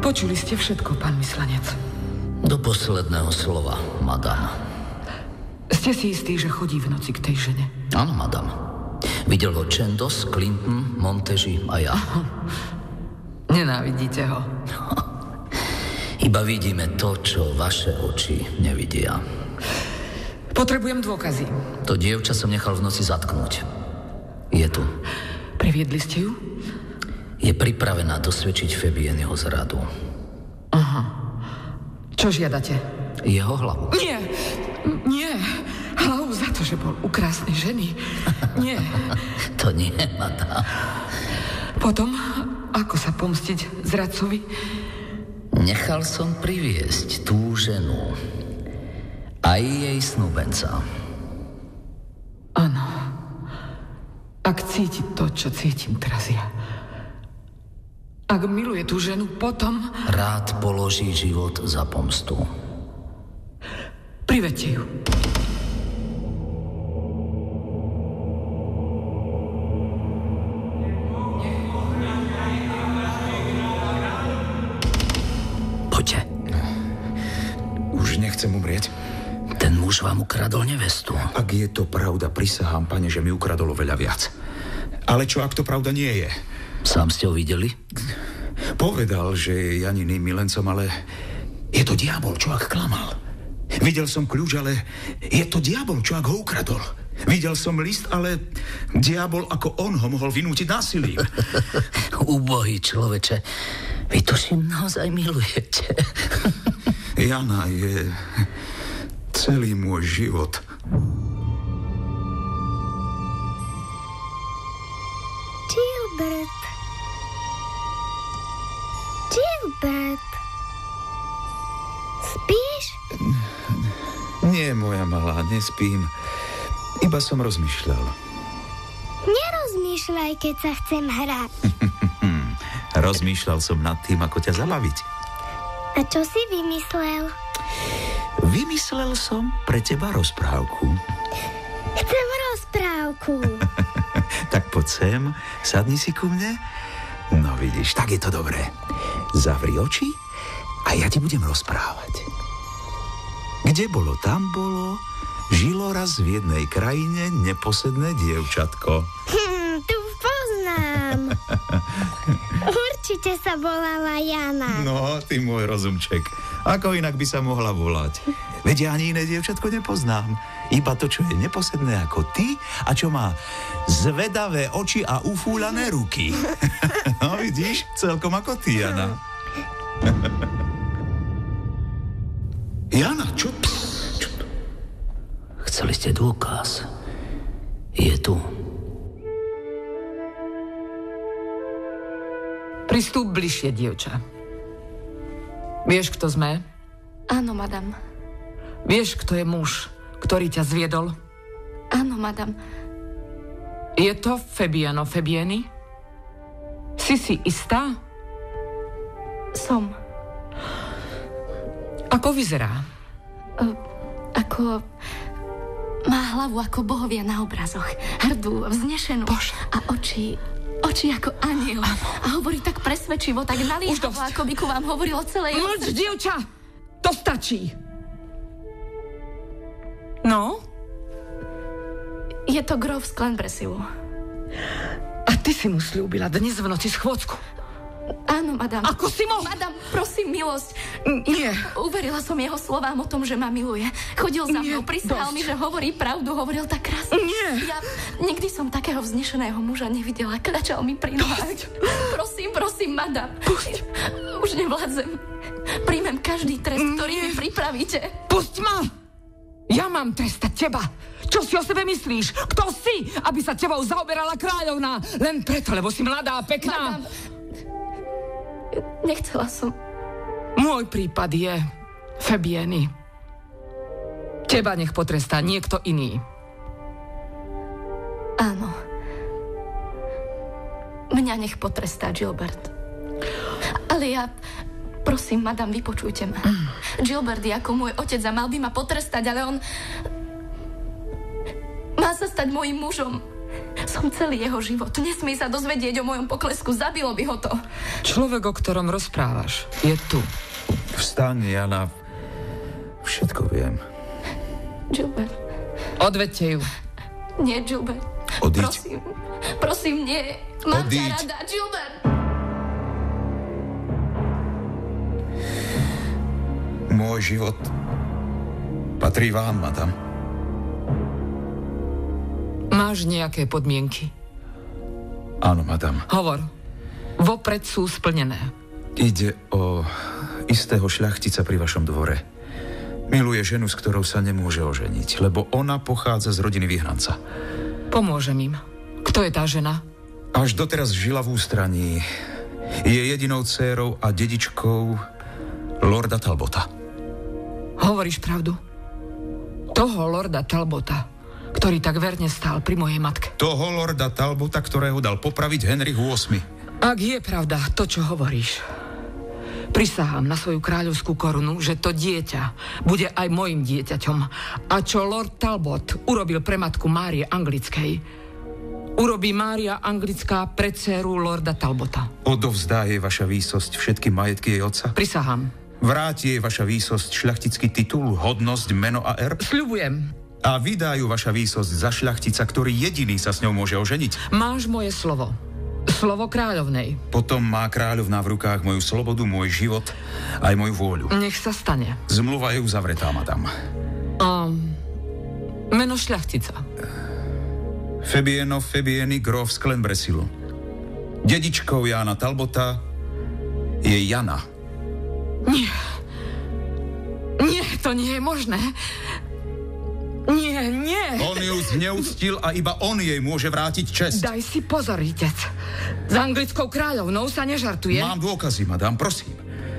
Speaker 9: Počuli ste všetko, pán vyslanec.
Speaker 6: Do posledného slova, madam.
Speaker 9: Ste si istí, že chodí v noci k tej žene?
Speaker 6: Áno, madam. Videl ho Chandos, Clinton, Monteži a ja.
Speaker 9: Nenávidíte ho?
Speaker 6: Iba vidíme to, čo vaše oči nevidia.
Speaker 9: Potrebujem dôkazy.
Speaker 6: To dievča som nechal v noci zatknúť. Je tu.
Speaker 9: Priviedli ste ju?
Speaker 6: Je pripravená dosvedčiť Fabienneho zradu.
Speaker 9: Aha. Čo žiadate?
Speaker 6: Jeho hlavu.
Speaker 9: Nie, nie. Hlavu za to, že bol u krásnej ženy. Nie.
Speaker 6: To nie, madam.
Speaker 9: Potom, ako sa pomstiť zradcovi?
Speaker 6: Nechal som priviesť tú ženu. Aj jej snúbenca.
Speaker 9: Áno. Ak cíti to, čo cítim teraz ja. Ak miluje tú ženu, potom...
Speaker 6: Rád položí život za pomstu.
Speaker 9: Privedte ju.
Speaker 6: Poďte.
Speaker 8: Už nechcem umrieť.
Speaker 6: Ten muž vám ukradol nevestu.
Speaker 8: Ak je to pravda, prisahám, pane, že mi ukradol oveľa viac. Ale čo, ak to pravda nie je?
Speaker 6: Sám ste ho videli?
Speaker 8: Povedal, že je Janiným milencom, ale je to diabol, čo ak klamal. Videl som kľúč, ale je to diabol, čo ak ho ukradol. Videl som list, ale diabol ako on ho mohol vynútiť násilím.
Speaker 6: Ubohý človeče, vy to si naozaj milujete.
Speaker 8: Jana je celý môj život.
Speaker 13: Gilbert. Gilbert. Spíš?
Speaker 8: Nie, moja malá, nespím. Iba som rozmýšľal.
Speaker 13: Nerozmýšľaj, keď sa chcem hrať.
Speaker 8: Rozmýšľal som nad tým, ako ťa zabaviť.
Speaker 13: A čo si vymyslel?
Speaker 8: Vymyslel som pre teba rozprávku.
Speaker 13: Chcem rozprávku.
Speaker 8: Tak poď sem, sadni si ku mne. No vidíš, tak je to dobré. Zavri oči a ja ti budem rozprávať. Kde bolo, tam bolo, žilo raz v jednej krajine neposedné dievčatko.
Speaker 13: Hm, tu poznám. Určite sa volala Jana.
Speaker 8: No, ty môj rozumček. Ako inak by sa mohla volať? Veď ja ani iné dievčatko nepoznám. Iba to, čo je neposedné ako ty a čo má zvedavé oči a ufúľané ruky. No vidíš, celkom ako ty, Jana. Jana, čo? čo?
Speaker 6: Chceli ste dôkaz? Je tu.
Speaker 9: Pristúp bližšie, dievča. Vieš, kto sme?
Speaker 3: Áno, madam.
Speaker 9: Vieš, kto je muž, ktorý ťa zviedol?
Speaker 3: Áno, madam.
Speaker 9: Je to Fabiano Fabieni? Si si istá?
Speaker 3: Som.
Speaker 9: Ako vyzerá?
Speaker 3: Uh, ako... Má hlavu ako bohovia na obrazoch. Hrdú, vznešenú.
Speaker 9: Bože.
Speaker 3: A oči... Oči ako aniel. Ano. A hovorí tak presvedčivo, tak naliehavo, ako by ku vám hovorilo celé jeho...
Speaker 9: Mlč, dievča! To stačí. No?
Speaker 3: Je to grof z Clanbrassil.
Speaker 9: A ty si mu sľúbila dnes v noci schôdzku.
Speaker 3: Áno, madam.
Speaker 9: Ako si mohla?
Speaker 3: Madam, prosím, milosť.
Speaker 9: Nie.
Speaker 3: Uverila som jeho slovám o tom, že ma miluje. Chodil za mnou, prisahal mi, že hovorí pravdu, hovoril tak krásne.
Speaker 9: Nie.
Speaker 3: Ja nikdy som takého vznešeného muža nevidela. Kľačal mi pri nohách. Prosím, prosím, madam.
Speaker 9: Pusť.
Speaker 3: Už nevládzem. Príjmem každý trest, ktorý mi pripravíte.
Speaker 9: Pusť ma! Ja mám trestať teba. Čo si o sebe myslíš? Kto si, aby sa tebou zaoberala kráľovná? Len preto, lebo si mladá a pekná.
Speaker 3: Madam, nechcela som.
Speaker 9: Môj prípad je Fabieni. Teba nech potrestá niekto iný.
Speaker 3: Áno. Mňa nech potrestá Gilbert. Ale ja... Prosím, madam, vypočujte ma. Mm. Gilbert je ako môj otec a mal by ma potrestať, ale on... Má sa stať mojím mužom. Som celý jeho život. Nesmie sa dozvedieť o mojom poklesku. Zabilo by ho to.
Speaker 9: Človek, o ktorom rozprávaš, je tu.
Speaker 8: Vstaň, Jana. Všetko viem.
Speaker 3: Gilbert.
Speaker 9: Odvedte ju.
Speaker 3: Nie, Gilbert.
Speaker 8: Odíď.
Speaker 3: Prosím. Prosím, nie. Mám ťa rada, Gilbert.
Speaker 8: Môj život patrí vám, madam.
Speaker 9: Máš nejaké podmienky?
Speaker 8: Áno, madam.
Speaker 9: Hovor. Vopred sú splnené.
Speaker 8: Ide o istého šľachtica pri vašom dvore. Miluje ženu, s ktorou sa nemôže oženiť, lebo ona pochádza z rodiny vyhnanca.
Speaker 9: Pomôžem im. Kto je tá žena?
Speaker 8: Až doteraz žila v ústraní. Je jedinou dcérou a dedičkou lorda Talbota.
Speaker 9: Hovoríš pravdu? Toho lorda Talbota, ktorý tak verne stál pri mojej matke.
Speaker 8: Toho lorda Talbota, ktorého dal popraviť Henrich ôsmy.
Speaker 9: Ak je pravda to, čo hovoríš, prisahám na svoju kráľovskú korunu, že to dieťa bude aj mojim dieťaťom. A čo lord Talbot urobil pre matku Márie Anglickej, urobí Mária Anglická pre dcéru lorda Talbota.
Speaker 8: Odovzdá jej vaša výsosť všetky majetky jej otca?
Speaker 9: Prisahám.
Speaker 8: Vráti jej vaša výsosť šľachtický titul, hodnosť, meno a erb?
Speaker 9: Sľubujem.
Speaker 8: A vydajú vaša výsosť za šľachtica, ktorý jediný sa s ňou môže oženiť?
Speaker 9: Máš moje slovo. Slovo kráľovnej.
Speaker 8: Potom má kráľovná v rukách moju slobodu, môj život, aj moju vôľu.
Speaker 9: Nech sa stane.
Speaker 8: Zmluva je uzavretá, madam.
Speaker 9: Um, meno šľachtica.
Speaker 8: Fabieno Fabieni Grof z Clenbresilu. Dedičkou Jána Talbota je Jana.
Speaker 9: Nie. Nie, to nie je možné. Nie, nie.
Speaker 8: On ju zneúctil a iba on jej môže vrátiť česť.
Speaker 9: Daj si pozor, ritec. S anglickou kráľovnou sa nežartuje.
Speaker 8: Mám dôkazy, madam, prosím.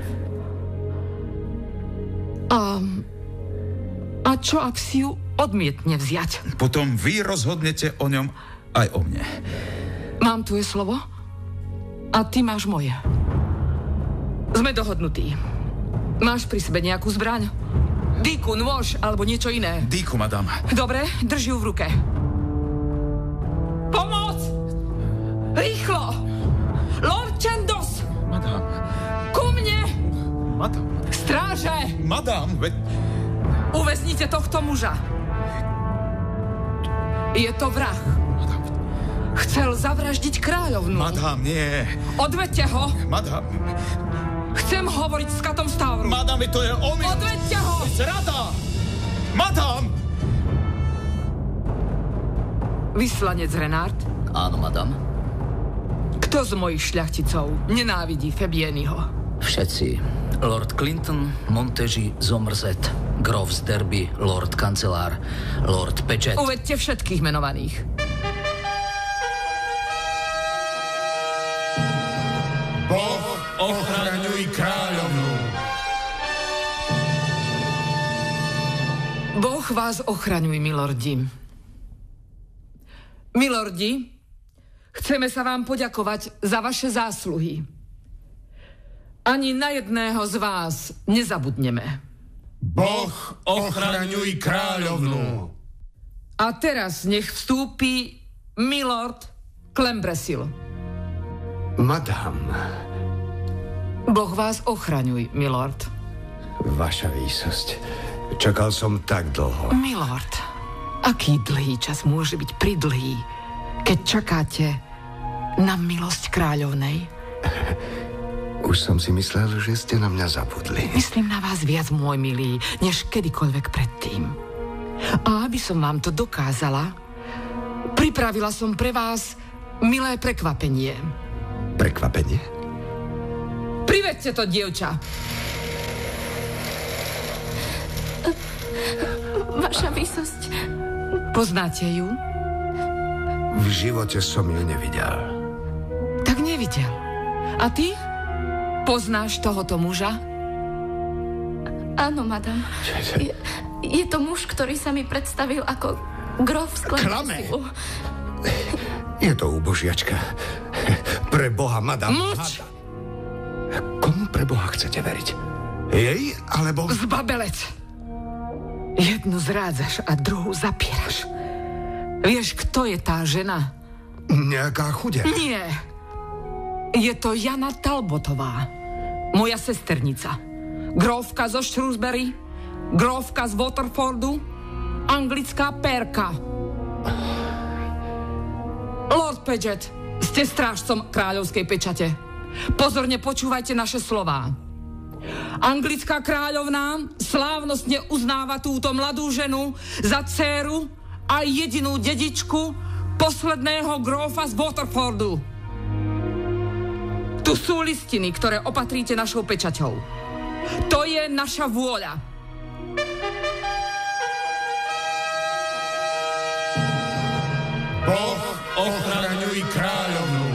Speaker 9: A, a čo, ak si ju odmietne vziať?
Speaker 8: Potom vy rozhodnete o ňom aj o mne.
Speaker 9: Mám tvoje slovo a ty máš moje. Sme dohodnutí. Máš pri sebe nejakú zbraň? Dýku, nôž alebo niečo iné?
Speaker 8: Dýku, madam.
Speaker 9: Dobre, drž ju v ruke. Pomoc! Rýchlo! Lord Chandos!
Speaker 8: Madam.
Speaker 9: Ku mne!
Speaker 8: Madam.
Speaker 9: Stráže!
Speaker 8: Madam, veď...
Speaker 9: Uväznite tohto muža. Je to vrah.
Speaker 8: Madam.
Speaker 9: Chcel zavraždiť kráľovnú.
Speaker 8: Madam, nie.
Speaker 9: Odvedte ho.
Speaker 8: Madam.
Speaker 9: Chcem hovoriť s Katom Stavru.
Speaker 8: Madam, to je omyl.
Speaker 9: Odvedte ho.
Speaker 8: Zrada. Madam.
Speaker 9: Vyslanec Renard?
Speaker 6: Áno, madam.
Speaker 9: Kto z mojich šľachticov nenávidí Fabieniho?
Speaker 6: Všetci. Lord Clinton, Montagu, Somerset, Grof z Derby, Lord Kancelár, Lord Paget.
Speaker 9: Uvedte všetkých menovaných.
Speaker 5: Boh ochraňuj kráľovnú.
Speaker 9: Boh vás ochraňuj, milordi. Milordi, chceme sa vám poďakovať za vaše zásluhy. Ani na jedného z vás nezabudneme.
Speaker 5: Boh ochraňuj kráľovnú.
Speaker 9: A teraz nech vstúpi milord Clenbresil.
Speaker 2: Madam.
Speaker 9: Boh vás ochraňuj, milord.
Speaker 2: Vaša výsosť. Čakal som tak dlho.
Speaker 9: Milord, aký dlhý čas môže byť pridlhý, keď čakáte na milosť kráľovnej?
Speaker 2: Už som si myslel, že ste na mňa zabudli.
Speaker 9: Myslím na vás viac, môj milý, než kedykoľvek predtým. A aby som vám to dokázala, pripravila som pre vás milé prekvapenie.
Speaker 2: Prekvapenie?
Speaker 9: Privedte to, dievča.
Speaker 3: Vaša výsosť.
Speaker 9: Poznáte ju?
Speaker 2: V živote som ju nevidel.
Speaker 9: Tak nevidel. A ty? Poznáš tohoto muža?
Speaker 3: Áno, madam. Je, je to muž, ktorý sa mi predstavil ako grof z Clenbresilu.
Speaker 2: Je to úbožiačka. Pre Boha, madam.
Speaker 9: Mlč!
Speaker 2: Komu pre Boha chcete veriť? Jej, alebo...
Speaker 9: Zbabelec! Jednu zrádzaš a druhú zapieraš. Vieš, kto je tá žena,
Speaker 2: Nejaká chudia?
Speaker 9: Nie. Je to Jana Talbotová, moja sesternica. Grófka zo Shrewsbury, grófka z Waterfordu, anglická pérka. Lord Paget, ste strážcom kráľovskej pečate. Pozorne počúvajte naše slová. Anglická kráľovná slávnostne uznáva túto mladú ženu za dcéru a jedinú dedičku posledného grófa z Waterfordu. Tu sú listiny, ktoré opatríte našou pečaťou. To je naša vôľa.
Speaker 5: Boh ochraňuj kráľovnú.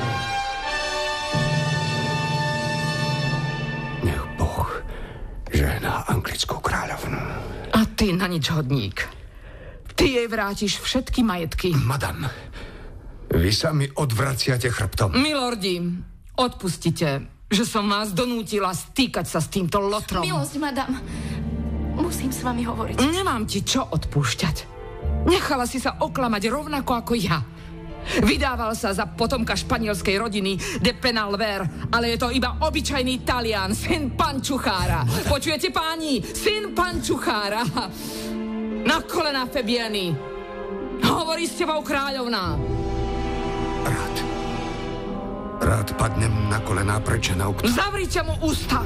Speaker 2: Nech Boh žehná anglickú kráľovnú.
Speaker 9: A ty na nič hodník. Ty jej vrátiš všetky majetky.
Speaker 2: Madam, vy sa mi odvraciate chrbtom.
Speaker 9: Milordi, odpustite, že som vás donútila stýkať sa s týmto lotrom.
Speaker 3: Milosť, madam. Musím s vami hovoriť.
Speaker 9: Nemám ti čo odpúšťať. Nechala si sa oklamať rovnako ako ja. Vydával sa za potomka španielskej rodiny de Penalver, ale je to iba obyčajný Talian, syn Pančuchára. Počujete, páni? Syn Pančuchára. Na kolená, Febieny. Hovorí s tebou kráľovná.
Speaker 2: Rád. Rád padnem na kolená pred ženou.
Speaker 9: Zavrite mu ústa.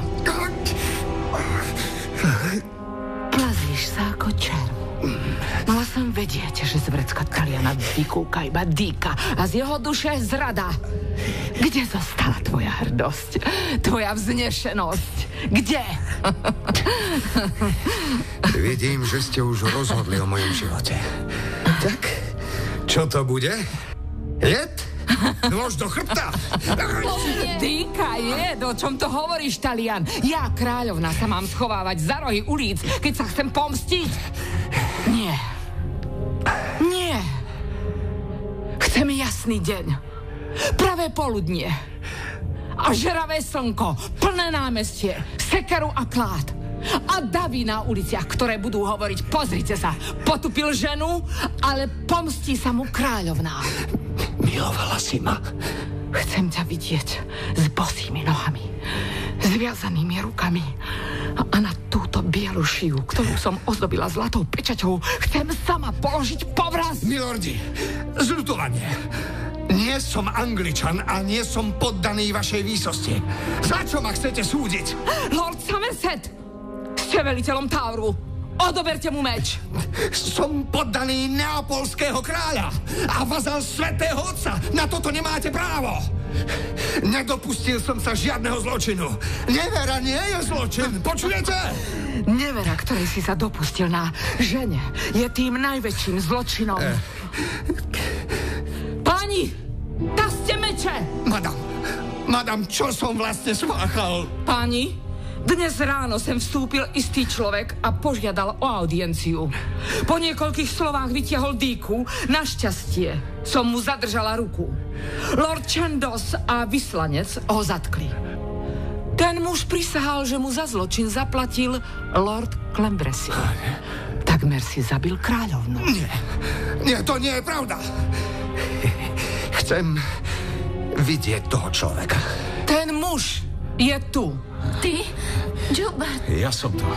Speaker 9: Plazíš sa ako červ. Mala som vedieť, že z vrecka Taliana vykúka iba dýka a z jeho duše zrada. Kde zostala tvoja hrdosť? Tvoja vznešenosť? Kde?
Speaker 2: Vidím, že ste už rozhodli o mojom živote. Tak, čo to bude? Jed? Nôž do chrbta?
Speaker 9: Dýka jed, o čom to hovoríš, Talian? Ja, kráľovna, sa mám schovávať za rohy ulic, keď sa chcem pomstiť? Nie. Nie. Chcem jasný deň. Pravé poludnie. A žeravé slnko, plné námestie, sekeru a klád. A davy na uliciach, ktoré budú hovoriť: pozrite sa, potupil ženu, ale pomstí sa mu kráľovná.
Speaker 2: Milovala si ma.
Speaker 9: Chcem ťa vidieť s bosými nohami, zviazanými rukami a na túto bielu šiju, ktorú som ozdobila zlatou pečaťou, chcem sama položiť povraz.
Speaker 2: Milordi, zľutovanie. Nie som Angličan a nie som poddaný vašej výsosti. Za čo ma chcete súdiť?
Speaker 9: Lord Somerset, ste veliteľom Tauru. Odoberte mu meč.
Speaker 2: Som poddaný neapolského kráľa a vazal svätého otca. Na toto nemáte právo. Nedopustil som sa žiadneho zločinu. Nevera nie je zločin, počujete?
Speaker 9: Nevera, ktorej si sa dopustil na žene, je tým najväčším zločinom. Eh. Páni, tá ste meče!
Speaker 2: Madam, madam, čo som vlastne spáchal?
Speaker 9: Páni, dnes ráno sem vstúpil istý človek a požiadal o audienciu. Po niekoľkých slovách vytiahol dýku. Našťastie som mu zadržala ruku. Lord Chandos a vyslanec ho zatkli. Ten muž prisahal, že mu za zločin zaplatil Lord Clembressil. Takmer si zabil kráľovnu.
Speaker 2: Nie, nie, to nie je pravda. Chcem vidieť toho človeka.
Speaker 9: Ten muž je tu.
Speaker 3: Ty? Gilbert?
Speaker 8: Ja som to.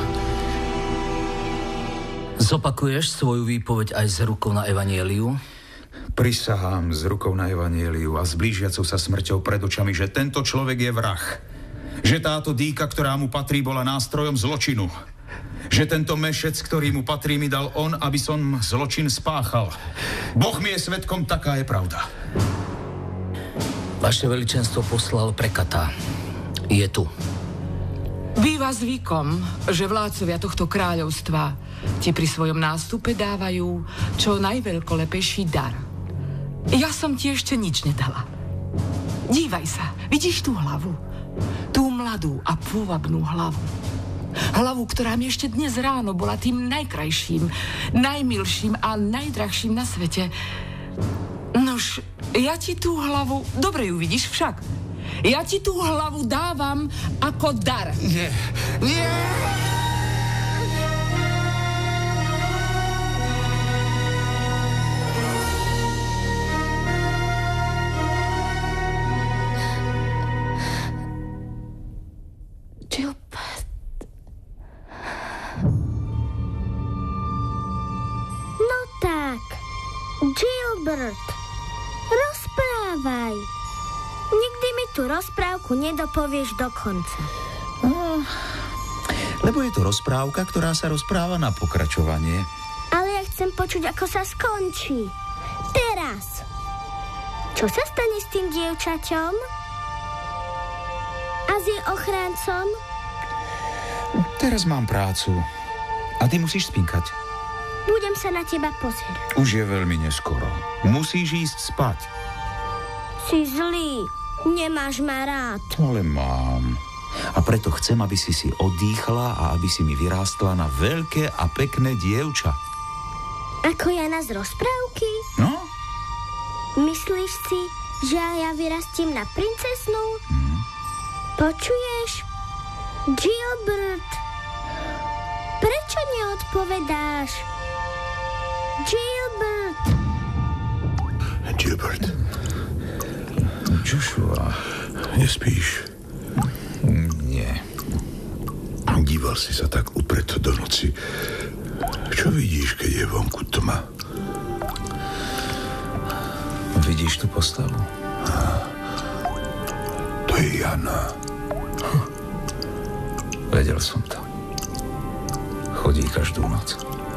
Speaker 6: Zopakuješ svoju výpoveď aj s rukou na evanieliu?
Speaker 8: Prisahám s rukou na evanieliu a s blížiacou sa smrťou pred očami, že tento človek je vrah. Že táto dýka, ktorá mu patrí, bola nástrojom zločinu. Že tento mešec, ktorý mu patrí, mi dal on, aby som zločin spáchal. Boh mi je svedkom, taká je pravda.
Speaker 6: Vaše veličenstvo poslal prekata. Je tu.
Speaker 9: Býva zvykom, že vládcovia tohto kráľovstva ti pri svojom nástupe dávajú čo najveľkolepejší dar. Ja som ti ešte nič nedala. Dívaj sa, vidíš tú hlavu? Tú mladú a pôvabnú hlavu. Hlavu, ktorá mi ešte dnes ráno bola tým najkrajším, najmilším a najdrahším na svete. Nož, ja ti tú hlavu... Dobre ju vidíš však. Ja ti tú hlavu dávam ako dar.
Speaker 2: Nie, nie!
Speaker 13: Gilbert, rozprávaj. Nikdy mi tú rozprávku nedopovieš do konca.
Speaker 8: No, lebo je to rozprávka, ktorá sa rozpráva na pokračovanie.
Speaker 13: Ale ja chcem počuť, ako sa skončí. Teraz. Čo sa stane s tým dievčaťom? A s jej ochráncom?
Speaker 8: Teraz mám prácu. A ty musíš spinkať.
Speaker 13: Budem sa na teba pozerať.
Speaker 8: Už je veľmi neskoro. Musíš ísť spať.
Speaker 13: Si zlý. Nemáš ma rád.
Speaker 8: Ale mám. A preto chcem, aby si si odýchla a aby si mi vyrástla na veľké a pekné dievča.
Speaker 13: Ako Jana z rozprávky?
Speaker 8: No?
Speaker 13: Myslíš si, že ja vyrastím na princesnú?
Speaker 8: Hmm.
Speaker 13: Počuješ? Gilbert, prečo neodpovedáš? Gilbert.
Speaker 7: Gilbert.
Speaker 8: Joshua.
Speaker 7: Nespíš?
Speaker 8: Nie.
Speaker 7: Díval si sa tak upred do noci. Čo vidíš, keď je vonku tma?
Speaker 8: Vidíš tú postavu?
Speaker 7: To je Jana.
Speaker 8: Hm. Vedel som to. Chodí každú noc.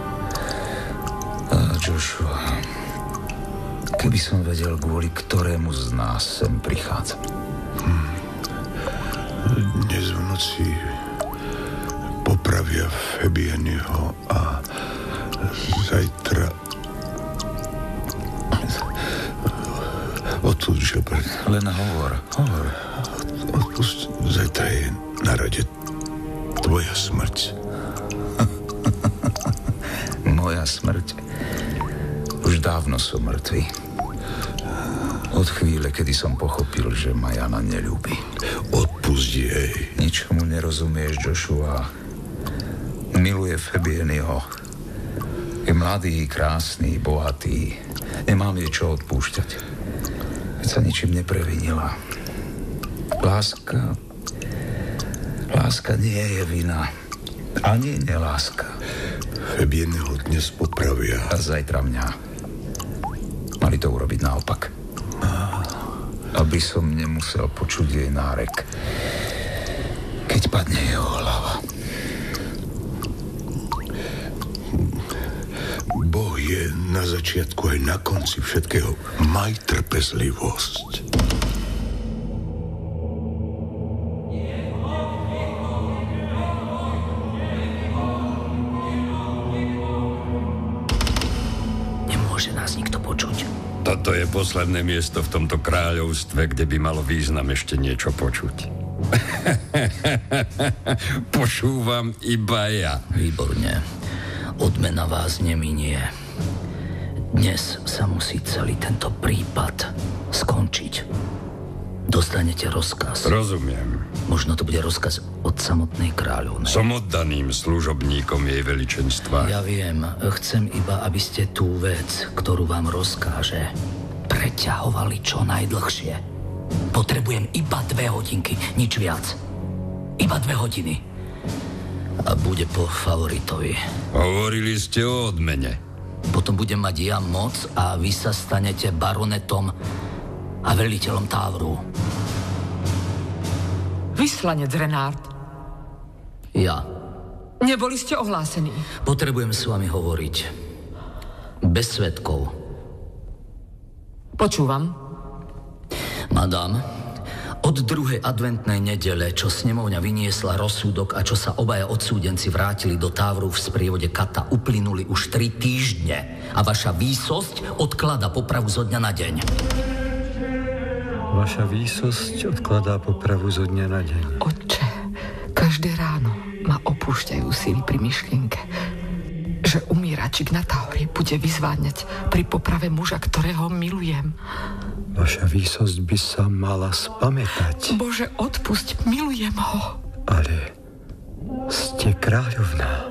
Speaker 8: A Joshua, keby som vedel, kvôli ktorému z nás sem prichádza.
Speaker 7: Hm. Dnes v noci popravia Fabianiho a zajtra... Odtud, Gilbert.
Speaker 8: Len hovor, hovor.
Speaker 7: Odpust, zajtra je na rade tvoja smrť.
Speaker 8: Moja smrť? Už dávno som mŕtvý. Od chvíle, kedy som pochopil, že ma Jana neľúbi.
Speaker 7: Odpust jej.
Speaker 8: Ničomu nerozumieš, Joshua. Miluje Fabianiho. Je mladý, krásny, bohatý. Nemám jej čo odpúšťať. Keď sa ničím neprevinila. Láska... Láska nie je vina. Ani neláska.
Speaker 7: Fabianiho dnes popravia.
Speaker 8: A zajtra mňa. Mali to urobiť naopak. Aby som nemusel počuť jej nárek, keď padne jeho hlava.
Speaker 7: Boh je na začiatku aj na konci všetkého. Maj trpezlivosť.
Speaker 6: Nemôže nás nikto počuť.
Speaker 2: Toto je posledné miesto v tomto kráľovstve, kde by malo význam ešte niečo počuť. Počúvam iba ja.
Speaker 6: Výborne. Odmena vás neminie. Dnes sa musí celý tento prípad skončiť. Dostanete rozkaz.
Speaker 2: Rozumiem.
Speaker 6: Možno to bude rozkaz od samotnej kráľovnej.
Speaker 2: Som oddaným služobníkom jej veličenstva.
Speaker 6: Ja viem. Chcem iba, aby ste tú vec, ktorú vám rozkáže, preťahovali čo najdlhšie. Potrebujem iba dve hodinky, nič viac. Iba dve hodiny. A bude po favoritovi.
Speaker 2: Hovorili ste o odmene.
Speaker 6: Potom budem mať ja moc a vy sa stanete baronetom a veliteľom Távru.
Speaker 9: Vyslanec Renard.
Speaker 6: Ja.
Speaker 9: Neboli ste ohlásení.
Speaker 6: Potrebujem s vami hovoriť. Bez svedkov.
Speaker 9: Počúvam.
Speaker 6: Madame, od druhej adventnej nedele, čo snemovňa vyniesla rozsudok a čo sa obaja odsúdenci vrátili do Távru v sprievode Kata, uplynuli už tri týždne a vaša výsosť odklada popravu zo dňa na deň.
Speaker 14: Vaša výsosť odkladá popravu zo dňa na deň.
Speaker 9: Otče, každé ráno ma opúšťajú síly pri myšlienke, že umíračik na Távri bude vyzváňať pri poprave muža, ktorého milujem.
Speaker 14: Vaša výsosť by sa mala spamätať.
Speaker 9: Bože, odpusť, milujem ho.
Speaker 14: Ale ste kráľovná.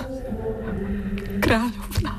Speaker 9: Kráľovná.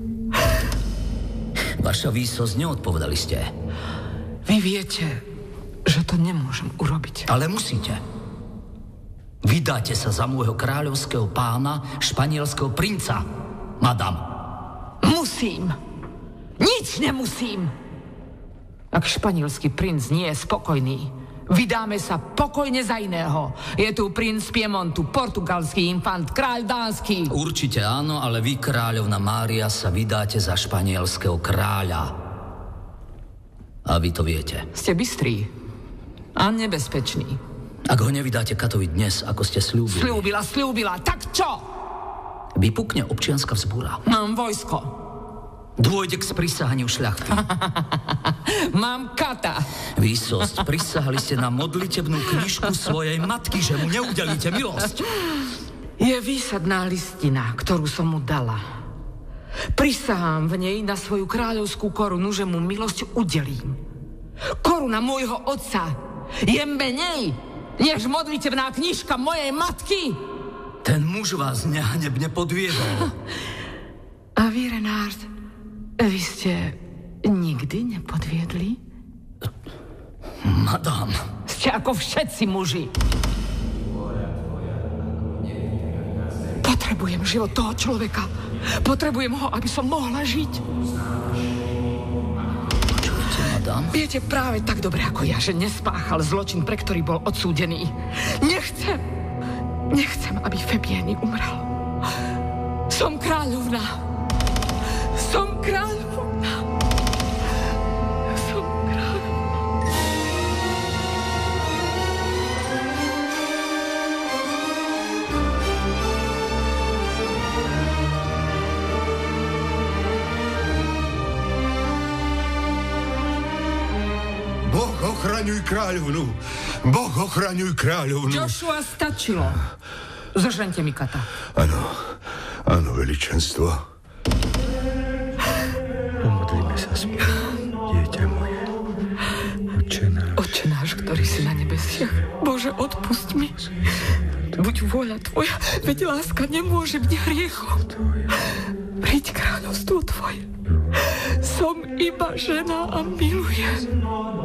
Speaker 6: Vaša výsosť, neodpovedali ste.
Speaker 9: Vy viete, že to nemôžem urobiť.
Speaker 6: Ale musíte. Vydáte sa za môjho kráľovského pána, španielského princa, madam.
Speaker 9: Musím. Nič nemusím. Ak španielský princ nie je spokojný, vydáme sa pokojne za iného. Je tu princ Piemontu, portugalský infant, kráľ dánsky.
Speaker 6: Určite áno, ale vy, kráľovna Mária, sa vydáte za španielského kráľa. A vy to viete.
Speaker 9: Ste bystrí a nebezpečný.
Speaker 6: Ak ho nevydáte Katovi dnes, ako ste slúbili...
Speaker 9: Slúbila, slúbila, tak čo?
Speaker 6: Vypukne občianska vzbúra.
Speaker 9: Mám vojsko.
Speaker 6: Dôjde k sprisahaniu šľachty.
Speaker 9: Mám kata.
Speaker 6: Výsosť, prisahali ste na modlitebnú knižku svojej matky, že mu neudelíte milosť.
Speaker 9: Je výsadná listina, ktorú som mu dala. Prisahám v nej na svoju kráľovskú korunu, že mu milosť udelím. Koruna môjho otca je menej, než modlitebná knižka mojej matky.
Speaker 6: Ten muž vás nehanebne podviedol.
Speaker 9: A vy, Renard, vy ste nikdy nepodviedli?
Speaker 6: Madame.
Speaker 9: Ste ako všetci muži. Potrebujem život toho človeka. Potrebujem ho, aby som mohla žiť.
Speaker 6: Počujete, madame?
Speaker 9: Viete práve tak dobre ako ja, že nespáchal zločin, pre ktorý bol odsúdený. Nechcem, nechcem, aby Fabienne umrel. Som kráľovná. Som kráľovná. Som kráľovná.
Speaker 7: Boh ochraňuj kráľovnu. Boh ochraňuj kráľovnu.
Speaker 9: Joshua, stačilo. Zažrante mi kata.
Speaker 7: Áno, áno, veličenstvo.
Speaker 14: Pomodlíme sa spolu, dieťa moje. Otče náš.
Speaker 9: Otče náš, ktorý si na nebesiach. Bože, odpusť mi. Buď vôľa tvoja, veď láska nemôže byť hriechom. Príď kráľovstvo tvoje. Som iba žena a milujem.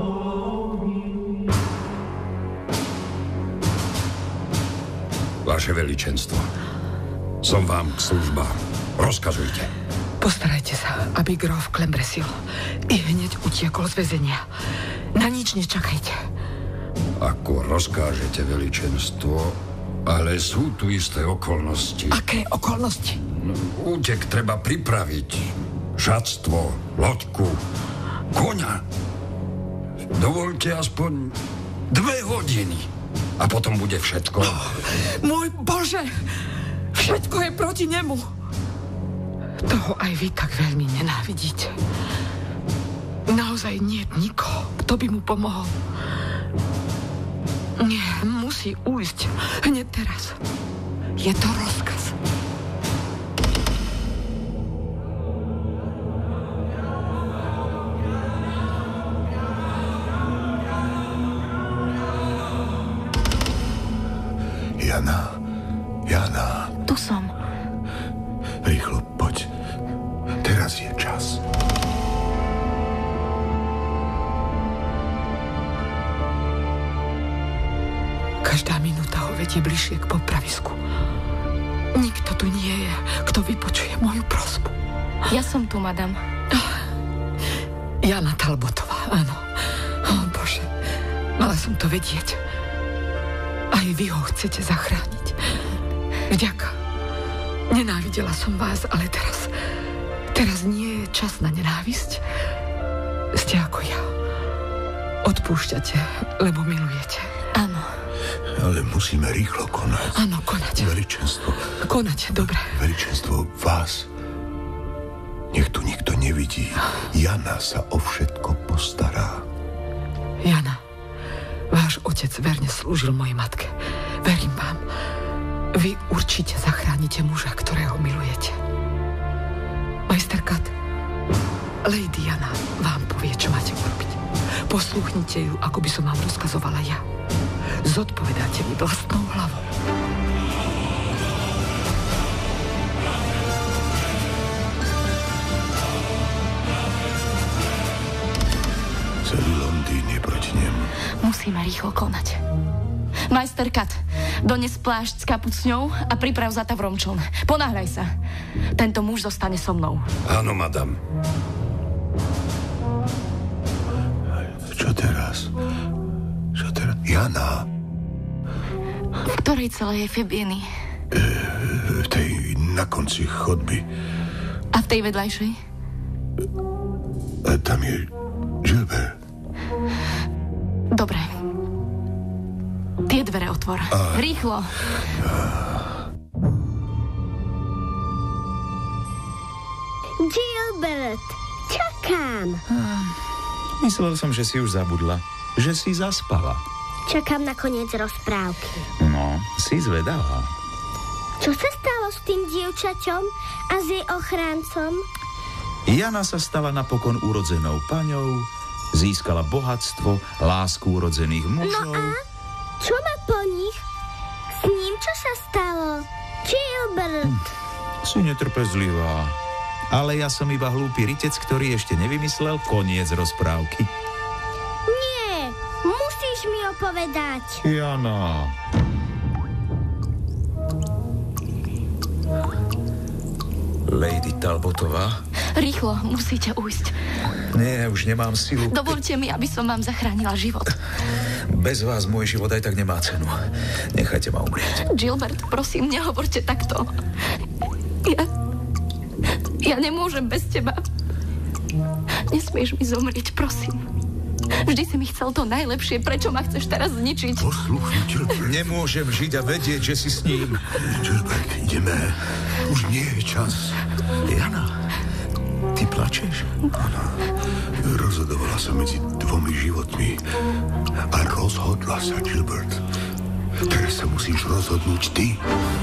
Speaker 2: Vaše veličenstvo, som vám k službám. Rozkazujte.
Speaker 9: Postarajte sa, aby gróf Klembresil i hneď utiekol z väzenia. Na nič nečakajte.
Speaker 2: Ako rozkážete, veličenstvo, ale sú tu isté okolnosti.
Speaker 9: Aké okolnosti?
Speaker 2: Útek treba pripraviť. Šatstvo, loďku, koňa. Dovolte aspoň dve hodiny. A potom bude všetko.
Speaker 9: Oh, môj Bože! Všetko je proti nemu. Toho aj vy tak veľmi nenávidíte. Naozaj nie je nikoho, kto by mu pomohol. Nie, musí ujsť hneď teraz. Je to rozkaz.
Speaker 7: Jana, Jana.
Speaker 3: Tu som.
Speaker 7: Rýchlo, poď. Teraz je čas.
Speaker 9: Každá minúta ho vedie bližšie k popravisku. Nikto tu nie je, kto vypočuje moju prosbu.
Speaker 3: Ja som tu, madam.
Speaker 9: Jana Talbotová, áno. O Bože, mala som to vedieť. Aj vy ho chcete zachrániť. Vďaka. Nenávidela som vás, ale teraz... Teraz nie je čas na nenávisť. Ste ako ja. Odpúšťate, lebo milujete.
Speaker 3: Áno.
Speaker 7: Ale musíme rýchlo konať.
Speaker 9: Áno, konať.
Speaker 7: Veličenstvo.
Speaker 9: Konať, dobre.
Speaker 7: Veličenstvo, vás. Nech tu nikto nevidí. Jana sa o všetko postará.
Speaker 9: Jana. Váš otec verne slúžil mojej matke. Verím vám. Vy určite zachránite muža, ktorého milujete. Majster Kat, Lady Jana vám povie, čo máte urobiť. Poslúchnite ju, ako by som vám rozkazovala ja. Zodpovedáte mi vlastnou hlavou.
Speaker 7: Celý Londýn je proti nemu.
Speaker 3: Musíme rýchlo konať. Majster Kat, dones plášť s kapucňou a priprav za Tavromčon. Ponáhľaj sa. Tento muž zostane so mnou.
Speaker 2: Áno, madam.
Speaker 7: teraz? Čo teraz? Jana.
Speaker 3: V ktorej celej je Fabieny?
Speaker 7: E, v tej na konci chodby.
Speaker 3: A v tej vedľajšej?
Speaker 7: A tam je Gilbert.
Speaker 3: Dobre. Tie dvere otvor. A... Rýchlo.
Speaker 7: A...
Speaker 13: Gilbert, čakám.
Speaker 8: Myslel som, že si už zabudla. Že si zaspala.
Speaker 13: Čakám na koniec rozprávky.
Speaker 8: No, si zvedavá.
Speaker 13: Čo sa stalo s tým dievčaťom a s jej ochráncom?
Speaker 8: Jana sa stala napokon urodzenou paňou, získala bohatstvo, lásku urodzených mužov.
Speaker 13: No a? Čo má po nich? S ním čo sa stalo? Gilbert. Hm,
Speaker 8: si netrpezlivá. Ale ja som iba hlúpy rytec, ktorý ešte nevymyslel koniec rozprávky.
Speaker 13: Nie, musíš mi opovedať.
Speaker 8: Jana. Lady Talbotová?
Speaker 3: Rýchlo, musíte ujsť.
Speaker 8: Nie, už nemám silu.
Speaker 3: Dovolte mi, aby som vám zachránila život.
Speaker 8: Bez vás môj život aj tak nemá cenu. Nechajte ma umrieť.
Speaker 3: Gilbert, prosím, nehovorte takto. Ja... Ja nemôžem bez teba. Nesmieš mi zomrieť, prosím. Vždy si mi chcel to najlepšie. Prečo ma chceš teraz zničiť?
Speaker 7: Posluchni, Gilbert.
Speaker 8: Nemôžem žiť a vedieť, že si s ním.
Speaker 7: Gilbert, ideme. Už nie je čas.
Speaker 8: Jana, ty plačeš?
Speaker 7: Áno. Rozhodovala sa medzi dvomi životmi a rozhodla sa, Gilbert. Teraz sa musíš rozhodnúť ty.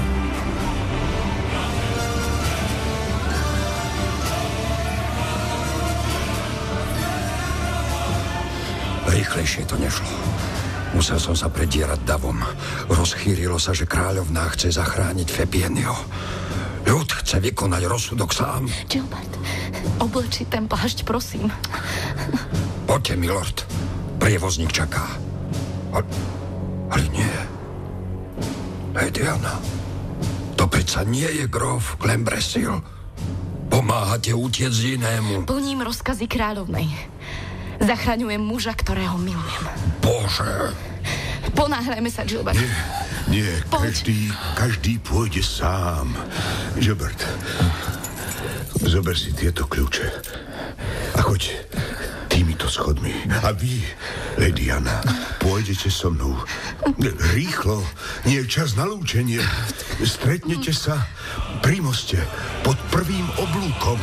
Speaker 2: Rýchlejšie to nešlo. Musel som sa predierať davom. Rozchýrilo sa, že kráľovná chce zachrániť Fabienneho. Ľud chce vykonať rozsudok sám.
Speaker 3: Gilbert, obleči ten plášť, prosím.
Speaker 2: Poďte, milord. Prievozník čaká. Ale, ale nie. Lady Anna, to predsa nie je gróf Glembresil. Pomáhate utiec inému.
Speaker 3: Plním rozkazy kráľovnej. Zachraňujem muža, ktorého milujem.
Speaker 2: Bože.
Speaker 3: Ponáhľajme sa, Gilbert.
Speaker 7: Nie, nie, každý, každý pôjde sám. Gilbert, zober si tieto kľúče a choď týmito schodmi. A vy, Lady Anna, pôjdete so mnou. Rýchlo, nie je čas na lúčenie. Stretnete sa pri moste pod prvým oblúkom.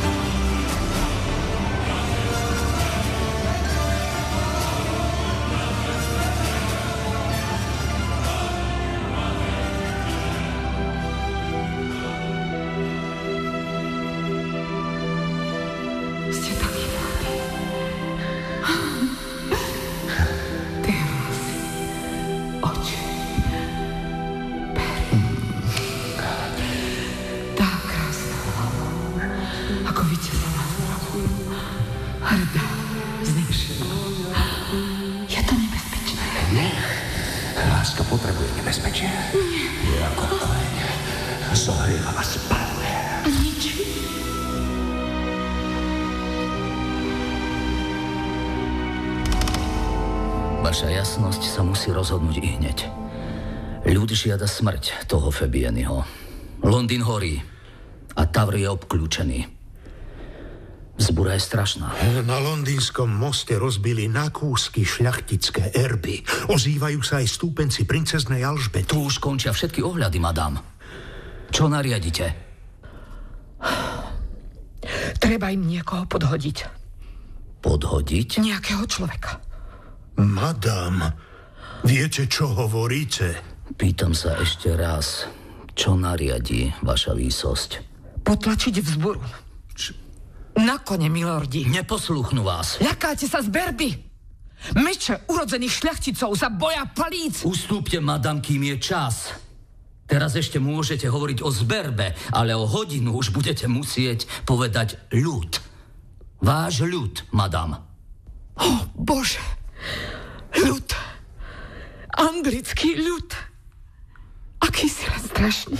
Speaker 6: Vaša jasnosť sa musí rozhodnúť i hneď. Ľud žiada smrť toho Fabienneho. Londýn horí a Tavr je obklúčený. Zbúra je strašná.
Speaker 5: Na londýnskom moste rozbili na kúsky šľachtické erby. Ozývajú sa aj stúpenci princeznej Alžbety.
Speaker 6: Tu už končia všetky ohľady, madam. Čo nariadite?
Speaker 9: Treba im niekoho podhodiť.
Speaker 6: Podhodiť?
Speaker 9: Nejakého človeka.
Speaker 5: Madam, viete, čo hovoríte?
Speaker 6: Pýtam sa ešte raz, čo nariadí vaša výsosť?
Speaker 9: Potlačiť vzburu.
Speaker 6: Č-
Speaker 9: Na kone, milordi.
Speaker 6: Neposluchnú vás.
Speaker 9: Ľakáte sa z berby. Meče urodzených šľachticov za boja palíc.
Speaker 6: Ustúpte, madam, kým je čas. Teraz ešte môžete hovoriť o zberbe, ale o hodinu už budete musieť povedať ľud. Váš ľud, madam.
Speaker 9: O, Bože. Ľud. Anglický ľud. Aký si len strašný.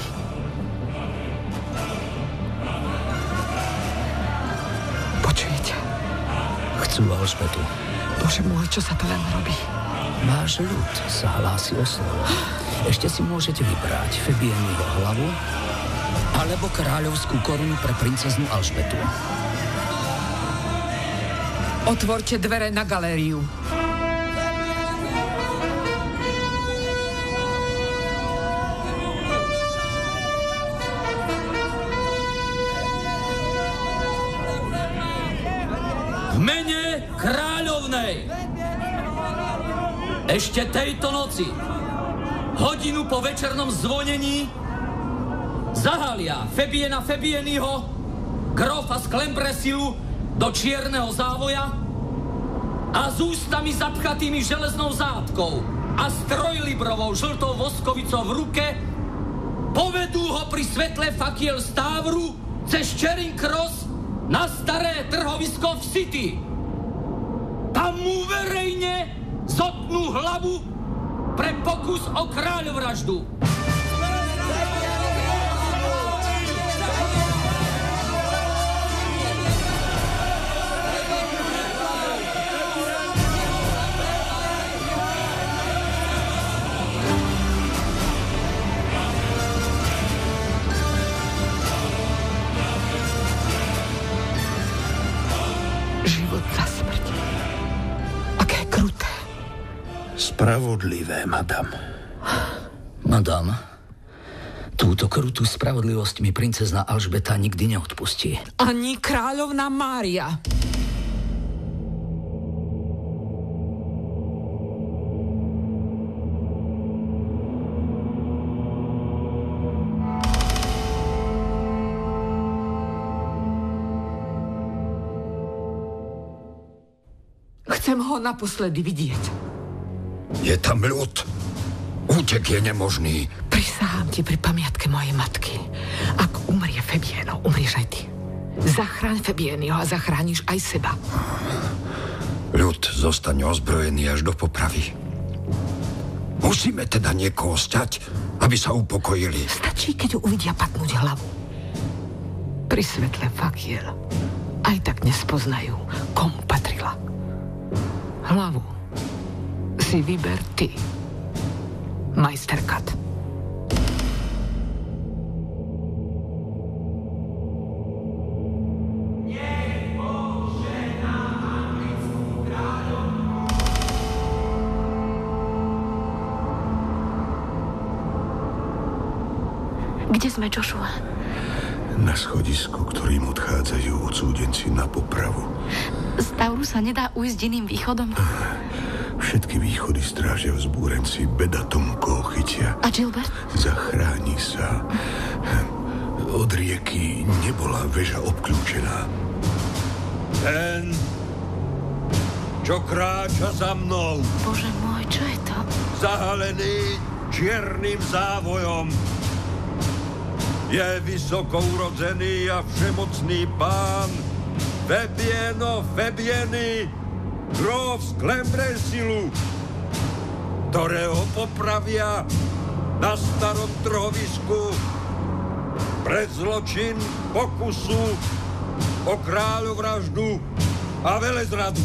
Speaker 9: Počujete?
Speaker 6: chcú Alžbetu.
Speaker 9: Bože môj, čo sa to len robí?
Speaker 6: Váš ľud sa hlási o slovo. Ešte si môžete vybrať Fabieniho hlavu alebo kráľovskú korunu pre princeznu Alžbetu.
Speaker 9: Otvorte dvere na galériu.
Speaker 6: V mene kráľovnej ešte tejto noci, hodinu po večernom zvonení, zahalia Fabiena Fabieniho, grofa z Klembresilu, do čierneho závoja a s ústami zapchatými železnou zátkou a s trojlibrovou žltou voskovicou v ruke povedú ho pri svetle fakiel z Távru cez Charing Cross na staré trhovisko v City. Tam mu verejne zotnú hlavu pre pokus o kráľovraždu.
Speaker 11: Spravodlivé, madam.
Speaker 6: Madam, túto krutú spravodlivosť mi princezna Alžbeta nikdy neodpustí.
Speaker 9: Ani kráľovná Mária. Chcem ho naposledy vidieť.
Speaker 2: Je tam ľud. Útek je nemožný.
Speaker 9: Prisahám ti pri pamiatke mojej matky. Ak umrie Fabieno, umrieš aj ty. Zachráň Fabienio a zachrániš aj seba.
Speaker 2: Ľud zostane ozbrojený až do popravy. Musíme teda niekoho stať, aby sa upokojili.
Speaker 9: Stačí, keď ju uvidia padnúť hlavu. Pri svetle fakiel aj tak nespoznajú, komu patrila. Hlavu si vyber ty, majster Kat.
Speaker 3: Kde sme, Joshua?
Speaker 7: Na schodisku, ktorým odchádzajú odsúdenci na popravu.
Speaker 3: Z Tauru sa nedá ujsť iným východom?
Speaker 7: Všetky východy strážia vzbúrenci, beda tomu, koho chytia.
Speaker 3: A Gilbert?
Speaker 7: Zachráni sa. Od rieky nebola väža obklúčená.
Speaker 11: Ten, čo kráča za mnou.
Speaker 3: Bože môj, čo je to?
Speaker 11: Zahalený čiernym závojom. Je vysoko urodzený a všemocný pán Fabieno Fabieni, grof z Klembresilu, ktorého popravia na starom trhovisku pre zločin pokusu o kráľovraždu a velezradu.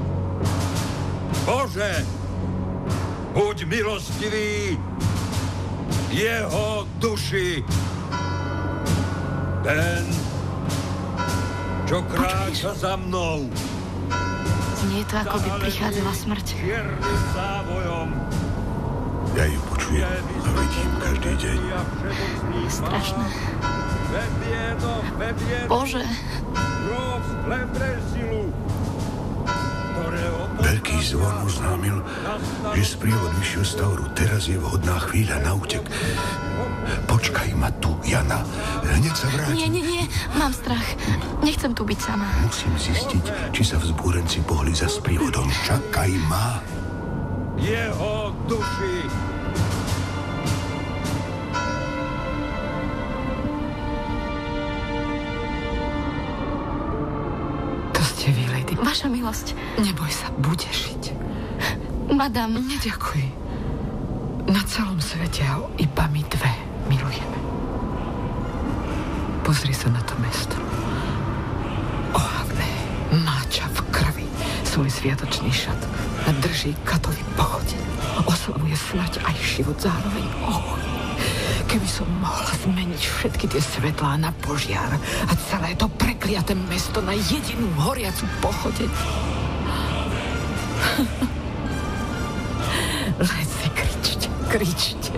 Speaker 11: Bože, buď milostivý jeho duši. Ten, čo kráča za mnou.
Speaker 3: Znie to, ako by prichádzala smrť.
Speaker 7: Ja ju počujem a vidím každý deň.
Speaker 3: Strašné. Bože.
Speaker 7: Veľký zvon oznámil, že sprievod vyšiel z Tauru. Teraz je vhodná chvíľa na útek. Počkaj ma tu, Jana. Hneď sa vrátim.
Speaker 3: Nie, nie, nie. Mám strach. Nechcem tu byť sama.
Speaker 7: Musím zistiť, či sa vzbúrenci pohli za sprievodom. Čakaj ma.
Speaker 11: Jeho duši.
Speaker 9: To ste vy, lady.
Speaker 3: Vaša milosť.
Speaker 9: Neboj sa, budeš žiť.
Speaker 3: Madam.
Speaker 9: Neďakuj. Na celom svete ho iba my dve milujeme. Pozri sa na to mesto. Ohavné, máča v krvi, svoj sviatočný šat a drží Katovi pochode. Oslavuje smrť aj život zároveň. Oh, keby som mohla zmeniť všetky tie svetlá na požiar a celé to prekliaté mesto na jedinú horiacu pochodeň. Len si kričte, kričte.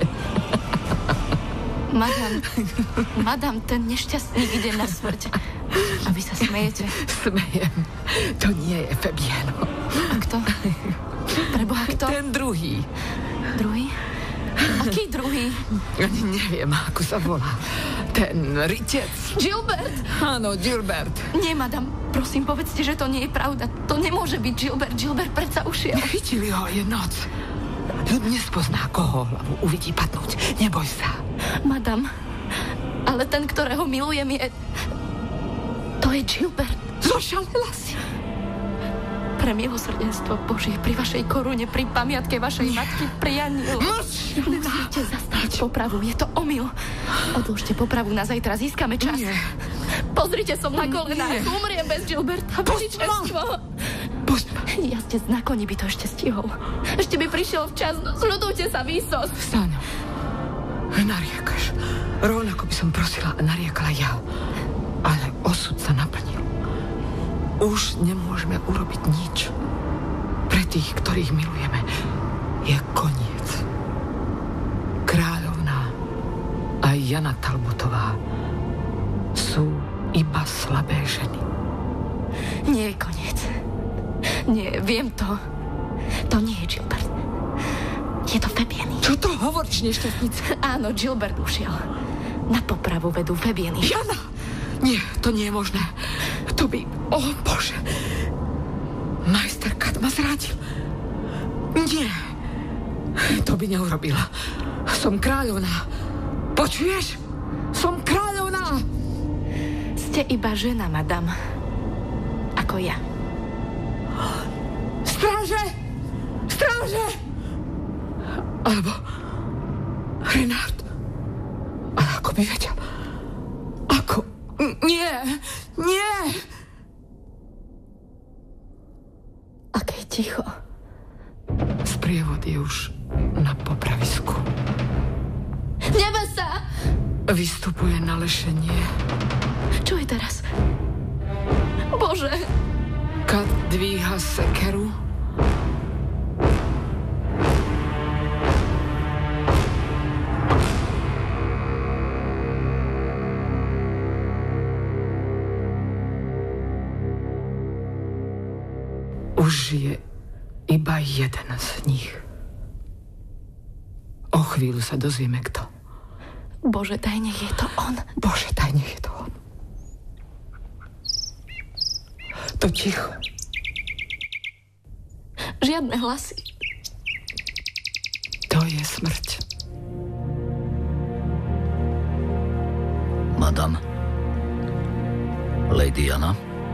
Speaker 3: Madam, madam, ten nešťastník ide na smrť. A vy sa smejete.
Speaker 9: Smejem. To nie je Fabiano.
Speaker 3: A kto? Preboha, kto?
Speaker 9: Ten druhý.
Speaker 3: Druhý? Aký druhý?
Speaker 9: Ani neviem, ako sa volá. Ten rytec.
Speaker 3: Gilbert!
Speaker 9: Áno, Gilbert.
Speaker 3: Nie, madam, prosím, povedzte, že to nie je pravda. To nemôže byť Gilbert. Gilbert predsa ušiel.
Speaker 9: Chytili ho, je noc. Ľud nespozná, koho hlavu uvidí padnúť. Neboj sa.
Speaker 3: Madam, ale ten, ktorého milujem, je... To je Gilbert.
Speaker 9: Zošalela si.
Speaker 3: Pre milosrdenstvo Božie, pri vašej korune, pri pamiatke vašej Nie. matky, pri anielu. Musíte zastaviť popravu, je to omyl. Odložte popravu na zajtra, získame čas. Nie. Pozrite, som na kolenách, umriem bez Gilberta. Veličenstvo.
Speaker 9: Pusť ma.
Speaker 3: Ja ste znakoní by to ešte stihol. Ešte by prišiel včas, zľudujte sa, výsos.
Speaker 9: Vstaň. Nariekaš. Rovnako by som prosila a nariekala ja. Ale osud sa naplnil. Už nemôžeme urobiť nič. Pre tých, ktorých milujeme, je koniec. Kráľovná a Jana Talbotová sú iba slabé ženy.
Speaker 3: Nie je koniec. Nie, viem to. To nie je Gilbert. Je to Fabiani.
Speaker 9: Čo to hovoríš, nešťastnica?
Speaker 3: Áno, Gilbert ušiel. Na popravu vedú Fabiani.
Speaker 9: Jana! Nie, to nie je možné. To by... O, oh, Bože. Majster Kat ma zradil. Nie. To by neurobila. Som kráľovná. Počuješ? Som kráľovná.
Speaker 3: Ste iba žena, madam. Ako ja.
Speaker 9: Stráže! Stráže! Alebo... Renard. Ale ako by vedel? Ako... Nie! Nie!
Speaker 3: Aké ticho.
Speaker 9: Sprievod je už na popravisku.
Speaker 3: Nebesa!
Speaker 9: Vystupuje na lešenie.
Speaker 3: Čo je teraz? Bože!
Speaker 9: Kat dvíha sekeru. Už je iba jeden z nich. O chvíľu sa dozvieme, kto.
Speaker 3: Bože, daj, nech je to on.
Speaker 9: Bože, daj, nech je to on. To ticho.
Speaker 3: Žiadne hlasy.
Speaker 9: To je smrť.
Speaker 6: Madam. Lady Jana.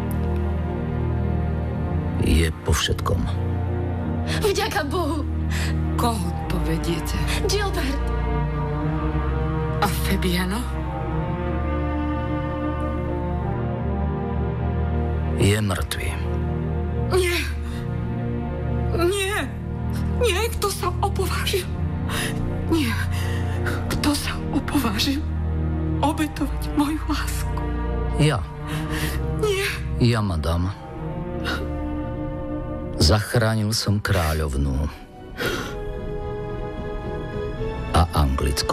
Speaker 6: Je po všetkom.
Speaker 3: Vďaka Bohu.
Speaker 9: Koho povediete?
Speaker 3: Gilbert.
Speaker 9: A Fabiano?
Speaker 6: Je mŕtvý.
Speaker 9: Nie. Nie. Nie, kto sa opovážil? Nie. Kto sa opovážil obetovať moju lásku?
Speaker 6: Ja.
Speaker 9: Nie.
Speaker 6: Ja, madam. Zachránil som kráľovnú a Anglicko.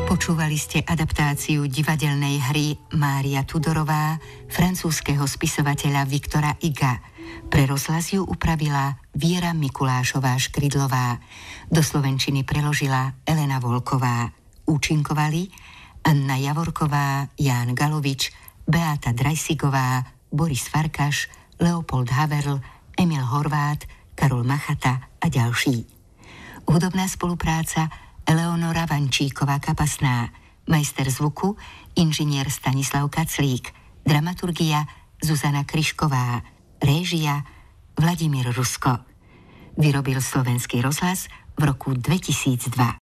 Speaker 1: Počúvali ste adaptáciu divadelnej hry Mária Tudorová francúzskeho spisovateľa Viktora Huga. Pre rozhlas ju upravila Viera Mikulášová Škrydlová. Do slovenčiny preložila Elena Volková. Účinkovali Anna Javorková, Ján Galovič, Beáta Drajsigová, Boris Farkaš, Leopold Haverl, Emil Horvát, Karol Machata a ďalší. Hudobná spolupráca Eleonora Vančíková-Kapasná, majster zvuku inžinier Stanislav Kaclík, dramaturgia Zuzana Kryšková, réžia Vladimír Rusko. Vyrobil Slovenský rozhlas v roku dvetisícdva.